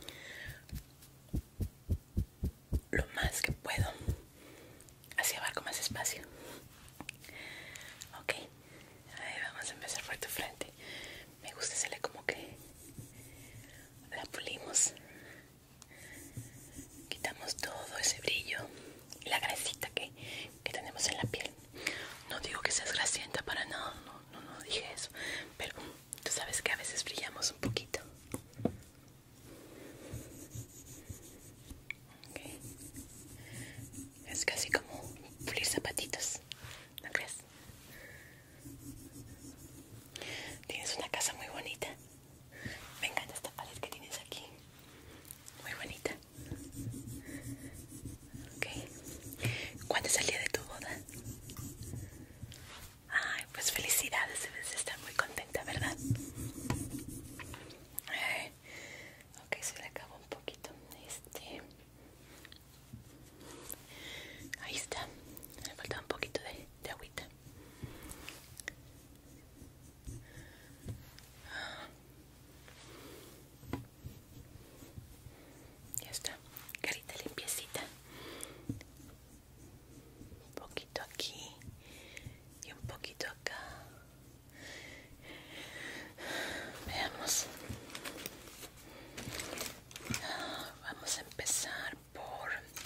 lo más que puedo. Así abarco más espacio. Ok, ahí vamos a empezar por tu frente. Me gusta hacerle como que la pulimos. Quitamos todo ese brillo y la grasita que tenemos en la piel. No digo que seas grasienta para nada, no dije eso. Pero tú sabes que a veces brillamos un poquito. Okay. Es casi como pulir zapatitos, ¿no crees? Tienes una casa muy bonita. Me encanta esta pared que tienes aquí. Muy bonita. Ok. ¿Cuándo es el día de tu boda? Ay, pues felicidades. Debes de estar muy contenta, ¿verdad? Ok, se le acabó un poquito. Ahí está. Me falta un poquito de agüita. Ya está. Carita limpiecita. Un poquito aquí y un poquito acá. Veamos. Vamos a empezar por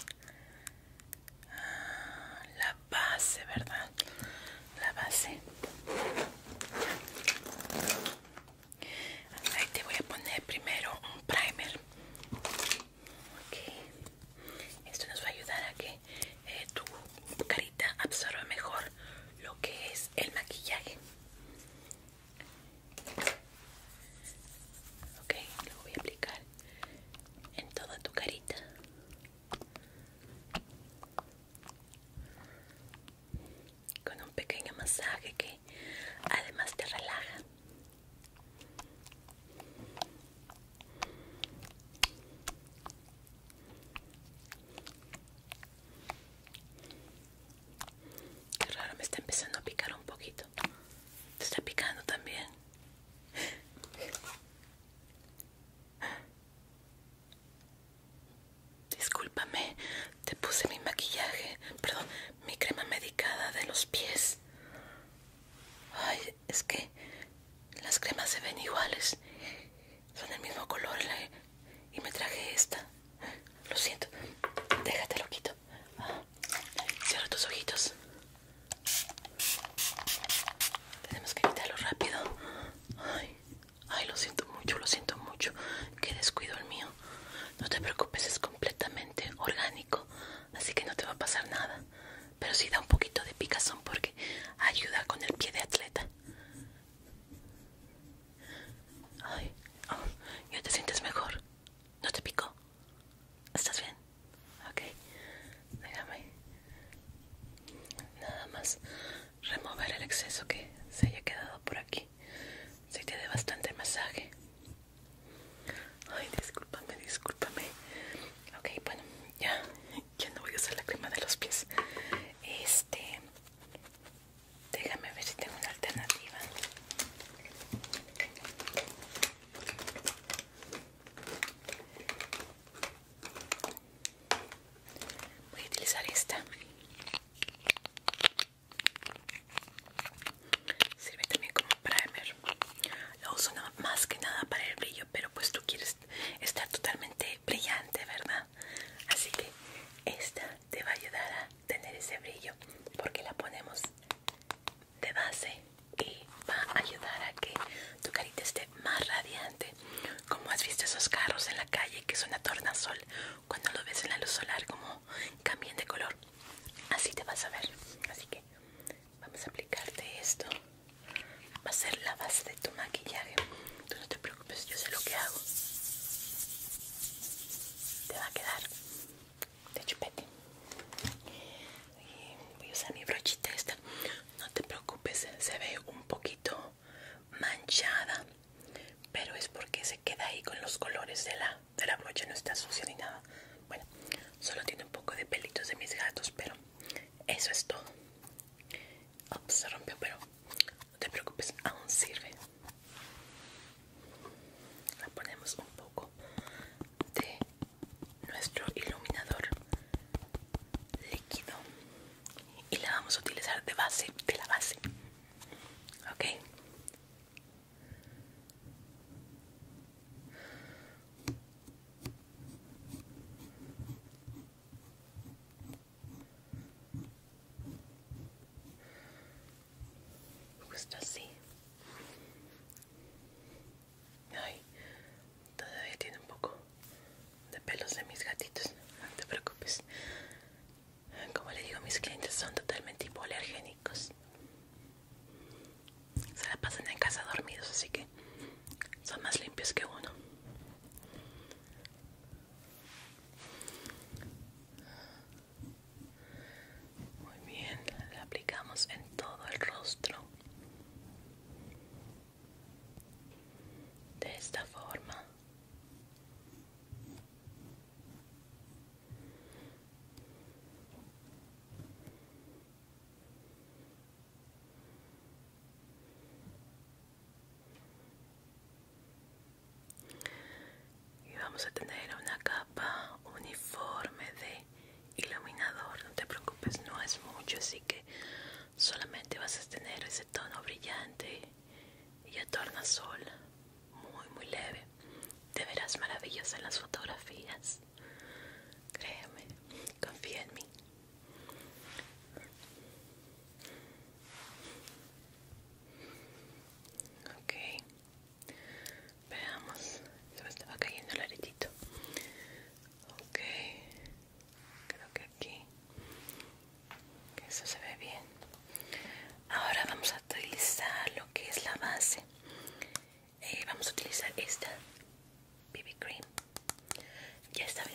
la base, ¿verdad? La base. Ahí te voy a poner primero un primer. Ok. Esto nos va a ayudar a que tu carita absorba mejor lo que es el maquillaje. Ok, lo voy a aplicar en toda tu carita. Con un pequeño masaje que además te relaja. Qué raro, me está empezando a picar un poquito. ¿Te está picando también? Discúlpame, te puse mi maquillaje, perdón, mi crema medicada de los pies. Ay, es que las cremas se ven iguales, son del mismo color y me traje esta. Lo siento, déjate lo quito. Cierra tus ojitos. Tenemos que quitarlo rápido. Ay, lo siento mucho. Qué descuido el mío. No te preocupes, es completamente orgánico, así que no te va a pasar nada. Pero sí da un poquito de picazón porque ayuda con el pie de atleta. Ay, ¿ya te sientes mejor? ¿No te picó? ¿Estás bien? Ok, déjame nada más remover el exceso que se haya quedado por aquí. Sí te dé bastante masaje. Ay, discúlpame. Ok, bueno, ya no voy a usar la crema de los pies. Déjame ver si tengo una alternativa. Voy a utilizar esta. ver, así que vamos a aplicarte esto. Va a ser la base de tu maquillaje. Tú no te preocupes, yo sé lo que hago. Te va a quedar de chupete. Y voy a usar mi brochita esta. No te preocupes, se ve un poquito manchada, pero es porque se queda ahí con los colores de la brocha. No está sucia ni nada. Bueno, solo tiene un poco de pelitos de mis gatos, pero eso es todo. Ups, se rompió, pero no te preocupes, aún sirve. Le ponemos un poco de nuestro iluminador líquido y la vamos a utilizar de base, de la base. Ok. Justo así. Ay, todavía tiene un poco de pelos de mis gatitos. No te preocupes. Como le digo, mis clientes son totalmente hipoalergénicos. Se la pasan en casa dormidos, así que son más limpios que uno. Muy bien, la aplicamos en todo el rostro. De esta forma. Y vamos a tener una capa uniforme de iluminador. No te preocupes, no es mucho, así que solamente vas a tener ese tono brillante y a tornasol muy muy leve. Te verás maravillosa en las fotografías. Créeme, confía en mí. Ok, veamos. Se me estaba cayendo el aretito. Ok, creo que aquí, que eso se ve bien. Ahora vamos a utilizar lo que es la base. Vamos a utilizar esta BB Cream. Ya está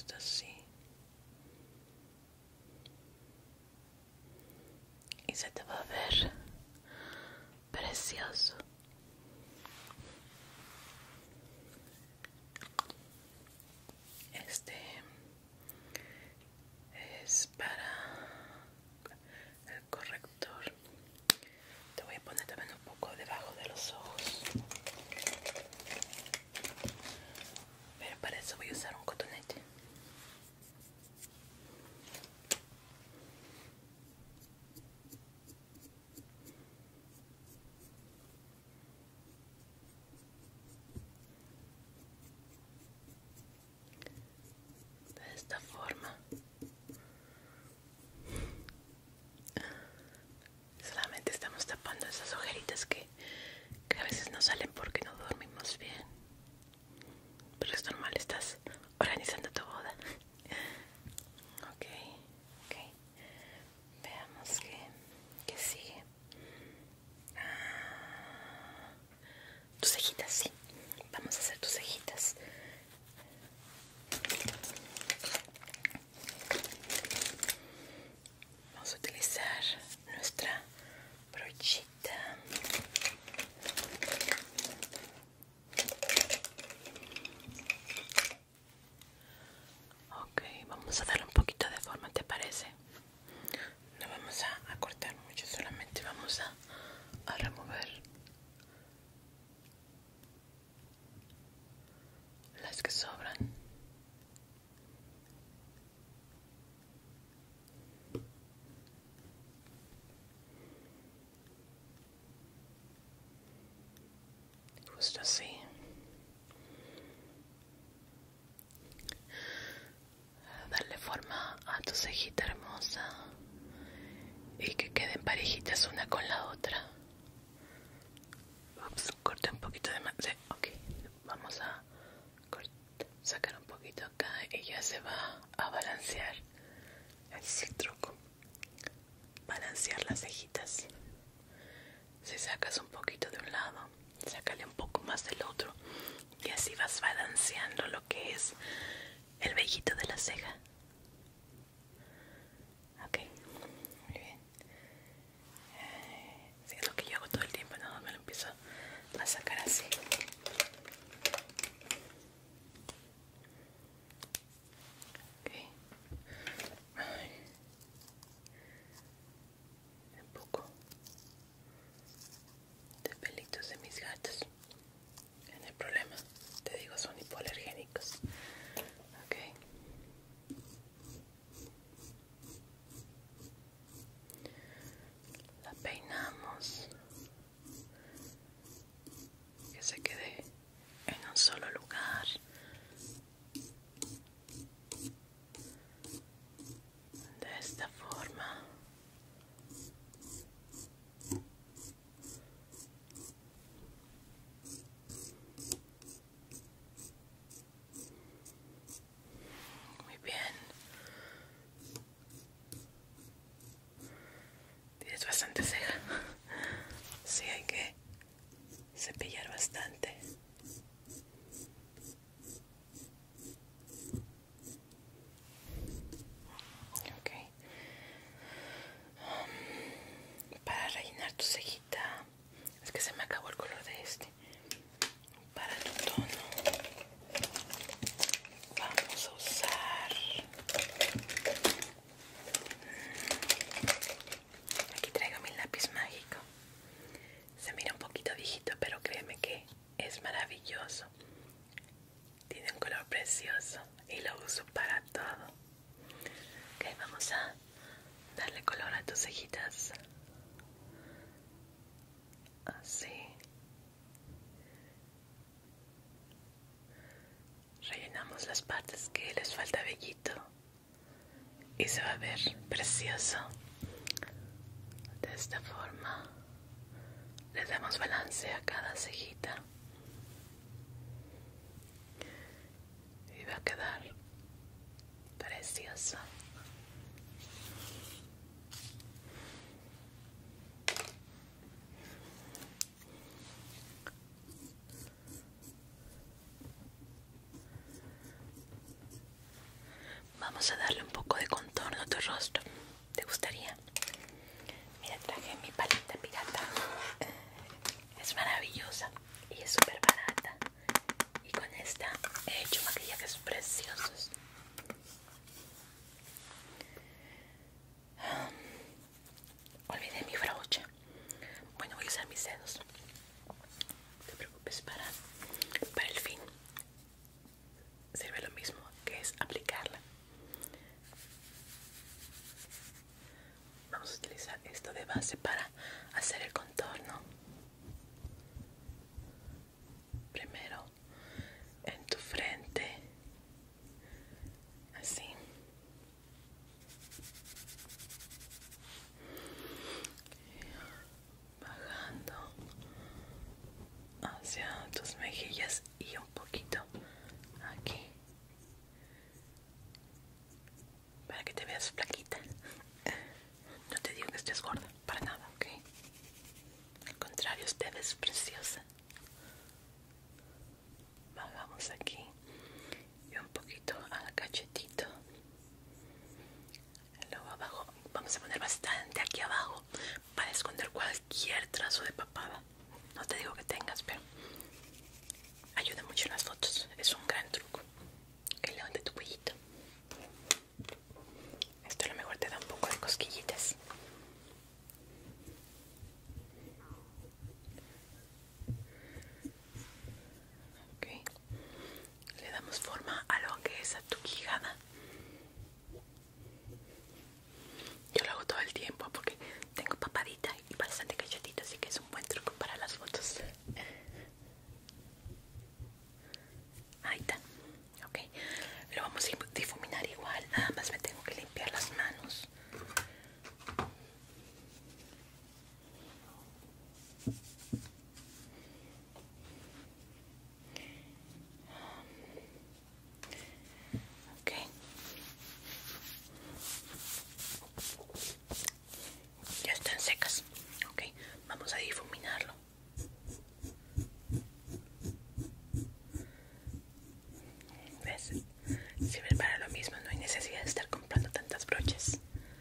justo así. Y se te va a ver precioso. Este es para el corrector. Te voy a poner también un poco debajo de los ojos, pero para eso voy a usar un cotonete. De esta forma. Solamente estamos tapando esas ojeritas que a veces no salen porque no dormimos bien. Pero es normal, estás organizando tu boda. Ok, ok. Veamos qué sigue. Tus cejitas, sí. Vamos a hacer tus cejitas. Vamos a utilizar nuestra brochita. Ok, vamos a darle un poquito de forma, ¿te parece? No vamos a cortar mucho, solamente vamos a remover las que sobran. Justo así. Darle forma a tu cejita hermosa y que queden parejitas una con la otra. Ups, corté un poquito de más. Sí, ok. Vamos a sacar un poquito acá y ya se va a balancear. Ese es el truco. Balancear las cejitas. Si sacas un poquito de un lado, sácale un poco más del otro. Y así vas balanceando lo que es el vellito de la ceja. Ok, muy bien. Sí, es lo que yo hago todo el tiempo, ¿no? Me lo empiezo a sacar así. Ok. Ay. Un poco de pelitos de mis gatos. No hay problema, te digo, son hipoalergénicos. Ok. La peinamos, que se quede en un solo lugar. De esta forma. Muy bien. Tienes bastante ceja. Sí, hay que cepillar bastante. Ok. Para rellenar tu cejita, es que se me acabó el color de este. Para tu tono vamos a usar, aquí traigo mi lápiz mágico. Se mira un poquito viejito, pero créeme que es maravilloso. Tiene un color precioso y lo uso para todo. Ok, vamos a darle color a tus cejitas. Así. Rellenamos las partes que les falta vellito y se va a ver precioso. De esta forma le damos balance a cada cejita y va a quedar precioso. Vamos a darle un poco de contorno a tu rostro. ¿Te gustaría? Mira, traje mi paleta pirata. Es maravillosa y es súper barata. Y con esta he hecho maquillajes preciosos. Olvidé mi brocha. Bueno, voy a usar mis dedos. No te preocupes, para el fin sirve lo mismo, que es aplicarla. Vamos a utilizar esto de base para hacer el contorno. Primero en tu frente, así. Bajando hacia tus mejillas y un poquito aquí, para que te veas flaquita. No te digo que estés gorda, para nada, ¿ok? Al contrario, te ves preciosa. Bajamos aquí y un poquito al cachetito. Luego abajo, vamos a poner bastante aquí abajo para esconder cualquier trazo de papada. No te digo que tengas, pero ayuda mucho en las fotos. Es un gran truco. Que levante tu cuellito. Esto a lo mejor te da un poco de cosquillitas. Ok. Le damos forma a lo que es a tu quijada. Yo lo hago todo el tiempo porque tengo papadita y bastante cachetita, así que es un buen truco para las fotos. Ahí está. Ok. Lo vamos a difuminar igual. Nada más me tengo que limpiar las manos. Ok. Ya están secas. Ok. Vamos a difuminarlo. ¿Ves? Sirve para lo mismo. No hay necesidad de estar comprando tantas brochas.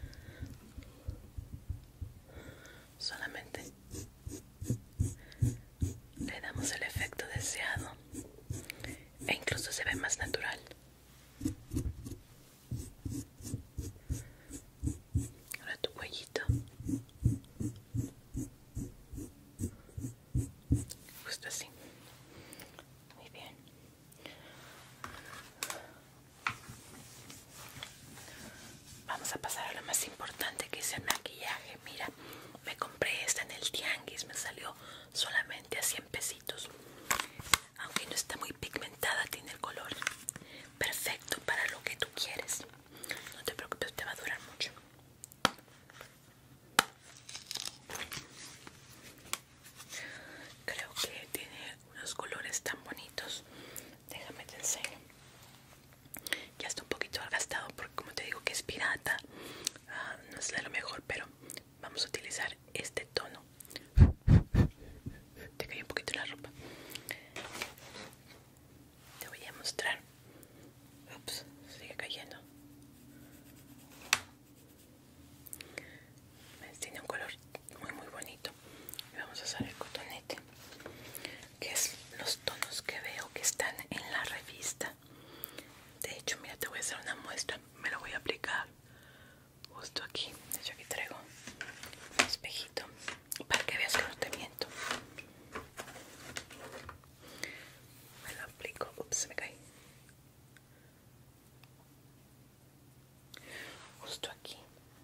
Solamente le damos el efecto deseado e incluso se ve más natural. Ahora tu cuellito. Justo así. Muy bien. Vamos a pasar a lo más importante, que es el maquillaje. Mira, me compré esta en el tianguis. Me salió solamente a 100 pesitos. Aunque no está muy pigmentada, tiene el color perfecto para lo que tú quieres. No te preocupes, te va a durar mucho. Creo que tiene unos colores tan bonitos. Déjame te enseño. Ya está un poquito gastado porque, como te digo, que es pirata. No es de lo mejor, pero vamos a utilizar este tono. Te cayó un poquito la ropa. Te voy a mostrar. Ups, sigue cayendo. Tiene un color muy bonito. Y vamos a usar el cotonete, que es los tonos que veo que están en la revista. De hecho, mira, te voy a hacer una muestra. Me lo voy a aplicar justo aquí. De hecho, aquí traigo un espejito para que veas que no te miento. Me lo aplico. Ups, se me cae. Justo aquí.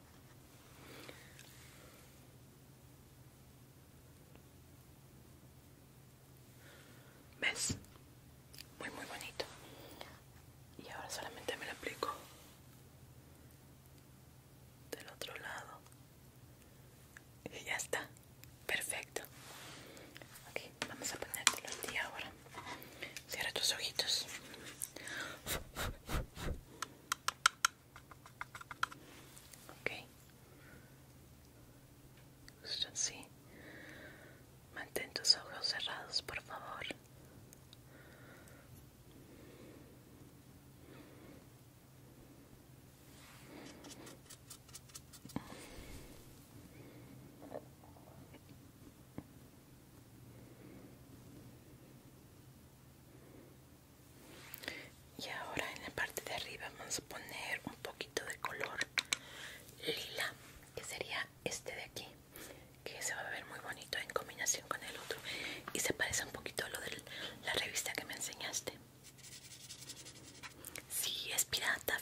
¿Ves? Muy bonito. Y ahora solamente me lo aplico del otro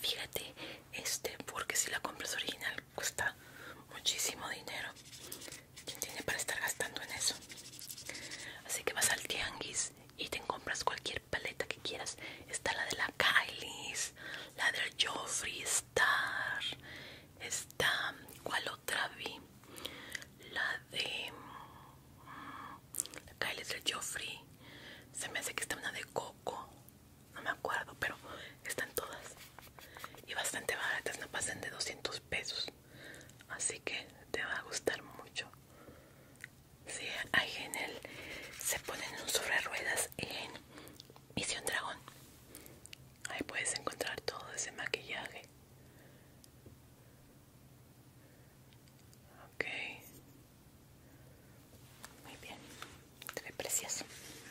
fíjate, porque si la compras original cuesta muchísimo dinero. ¿Quién tiene para estar gastando en eso? Así que vas al tianguis y te compras cualquier paleta que quieras. Está la de la Kylie's, la del Joffrey Star, está, ¿cuál otra vi? La de la Kylie's del Joffrey. Se me hace que está una de Coco, no me acuerdo, pero están todas y bastante baratas, no pasan de 200 pesos, así que te va a gustar mucho. Sí, ahí se ponen un sobre ruedas en Misión Dragón. Ahí puedes encontrar todo ese maquillaje. Ok, muy bien, te ve precioso.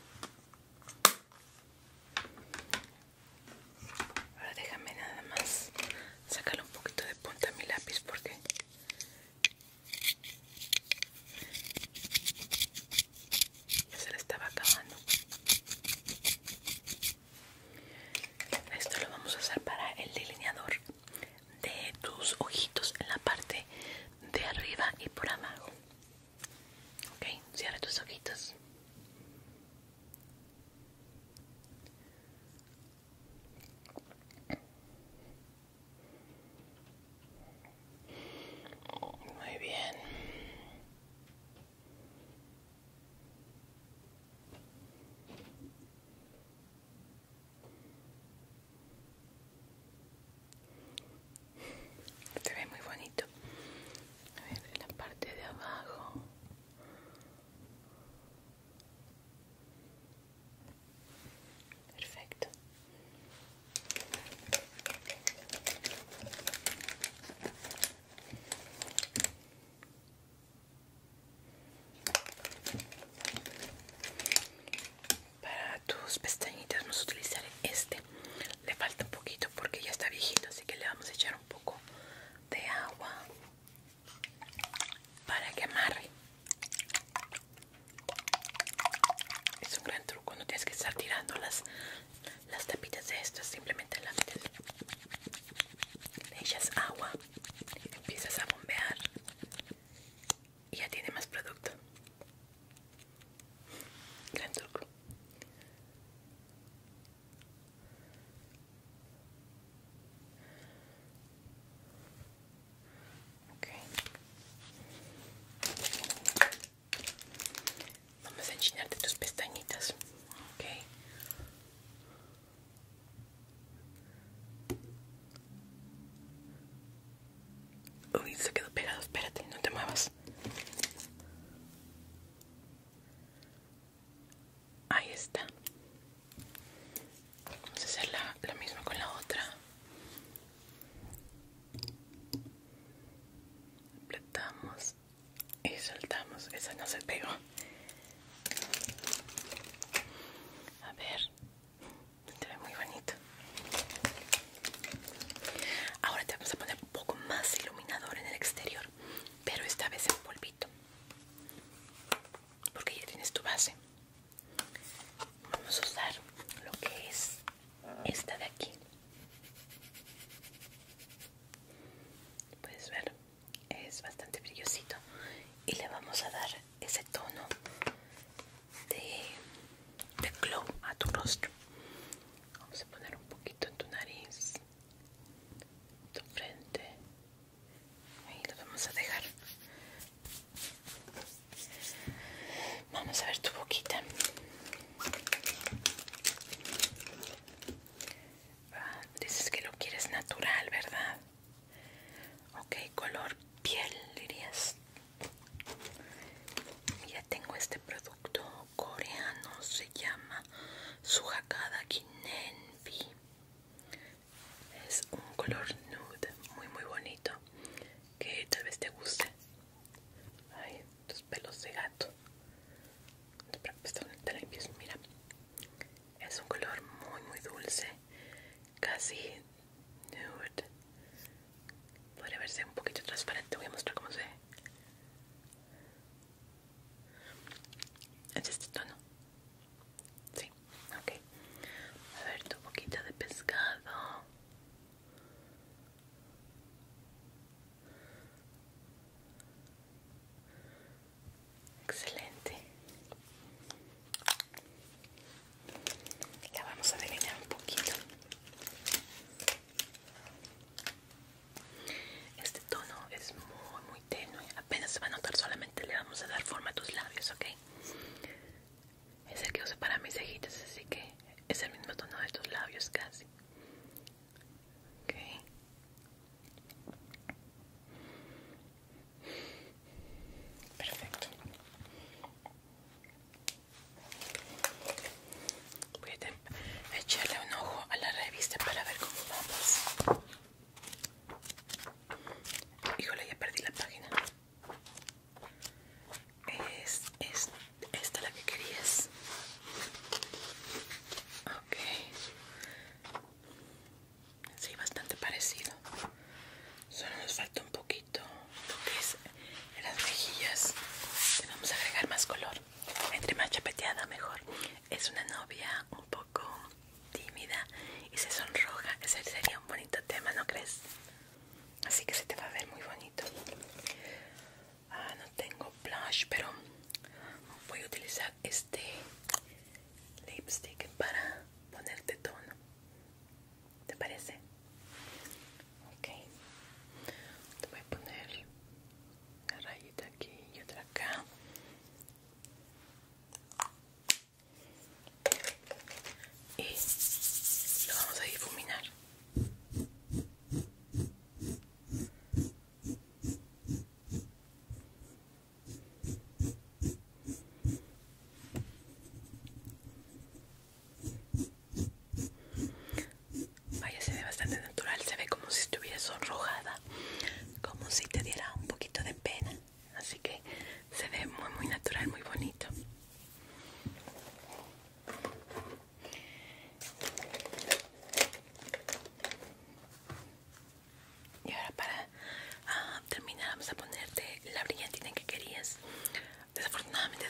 Ahora déjame nada más sacarle un poquito de punta a mi lápiz porque ya se le estaba acabando. Esto lo vamos a usar para el delineador de tus ojitos en la parte de arriba y por abajo. Ok, cierra tus ojitos. Muy bien. Te ve muy bonito. A ver, en la parte de abajo. Perfecto. Para tus pestañitas vamos a utilizar este. Le falta un poquito porque ya está viejito, así que le vamos a echar un poco de agua para que amarre. Es un gran truco, no tienes que estar tirando las tapitas de estas, simplemente la metes, le echas agua, empiezas a bombear y ya tiene más producto. Gran truco. Ok. Vamos a enchinarte tus pestañitas. Ok. Uy, se quedó pegado, espérate, no te muevas. Ahí está. Vamos a hacer lo mismo con la otra. Apretamos y soltamos. Esa no se pegó. A ver, te ve muy bonito. Ahora te vamos a poner un poco más iluminador en el exterior, pero esta vez en polvito, porque ya tienes tu base. Vamos a usar lo que es esta de aquí. Puedes ver, es bastante brillosito y le vamos a dar ese tono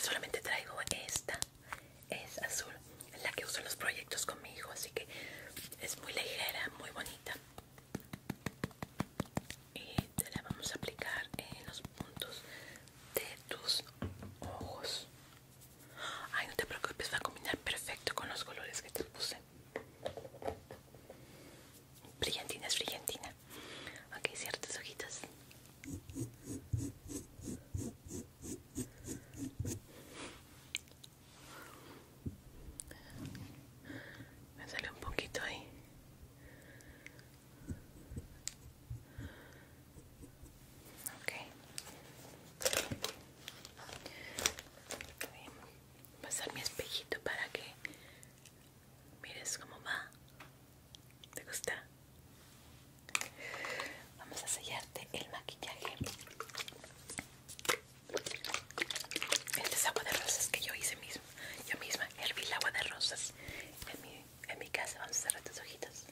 solamente traigo esta. Es azul, es la que uso en los proyectos conmigo, así que es muy ligera, muy bonita. Y te la vamos a aplicar en los puntos de tus ojos. Ay, no te preocupes, va a combinar perfecto con los colores que te puse. Brillantina es brillantina. Ok, cierra tus ojitos. Me sale un poquito ahí. Ok. Voy a pasar mi espejito para que mires cómo va. ¿Te gusta? Vamos a sellarte el maquillaje. Este es agua de rosas que yo hice mismo. Yo misma herví el agua de rosas en mi casa. Vamos a cerrar tus ojitos.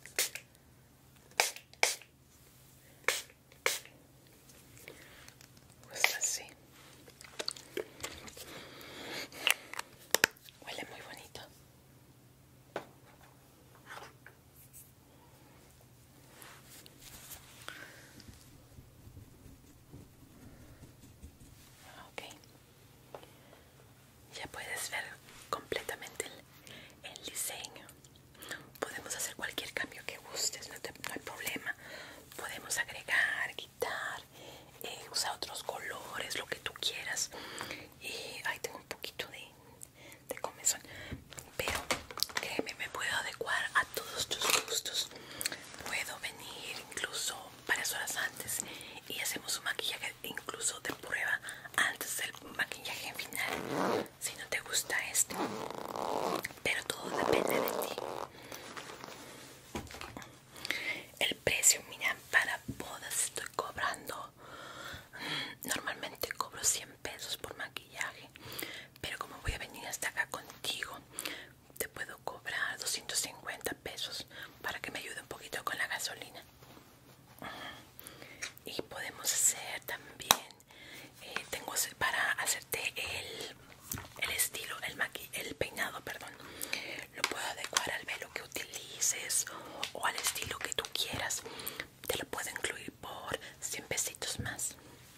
Pues así. Huele muy bonito. Ok. Ya puedes ver completamente el diseño. Podemos hacer cualquier cambio que gustes, no hay problema. Podemos agregar, quitar, usar otros colores, lo que tú quieras. Y ahí tengo un poquito de comezón, pero créeme, me puedo adecuar a todos tus gustos. Puedo venir incluso varias horas antes y hacemos un maquillaje incluso de prueba antes del maquillaje final, si no te gusta este. Pero todo depende de ti. El precio, mira, para bodas estoy cobrando, normalmente cobro 100 pesos por maquillaje, pero como voy a venir hasta acá contigo, te puedo cobrar 250 pesos para que me ayude un poquito con la gasolina. Y podemos hacer también, tengo para hacerte el estilo, el peinado, perdón. Lo puedo adecuar al velo que utilices o al estilo que tú quieras. Te lo puedo incluir por 100 pesitos más.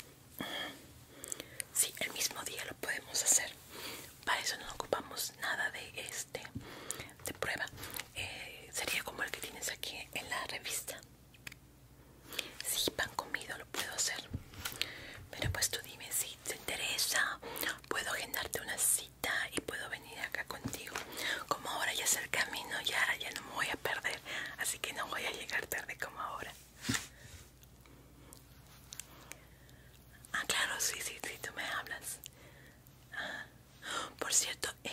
Sí, el mismo día lo podemos hacer. Para eso no ocupamos nada de prueba. Sería como el que tienes aquí en la revista. Sí, pan comido lo puedo hacer. Pero pues tú dime si te interesa. Puedo agendarte una cita y puedo venir acá contigo. Como ahora ya es el camino, ya no me voy a perder. Así que no voy a llegar tarde como ahora. Ah, claro, sí, tú me hablas. Ah, por cierto,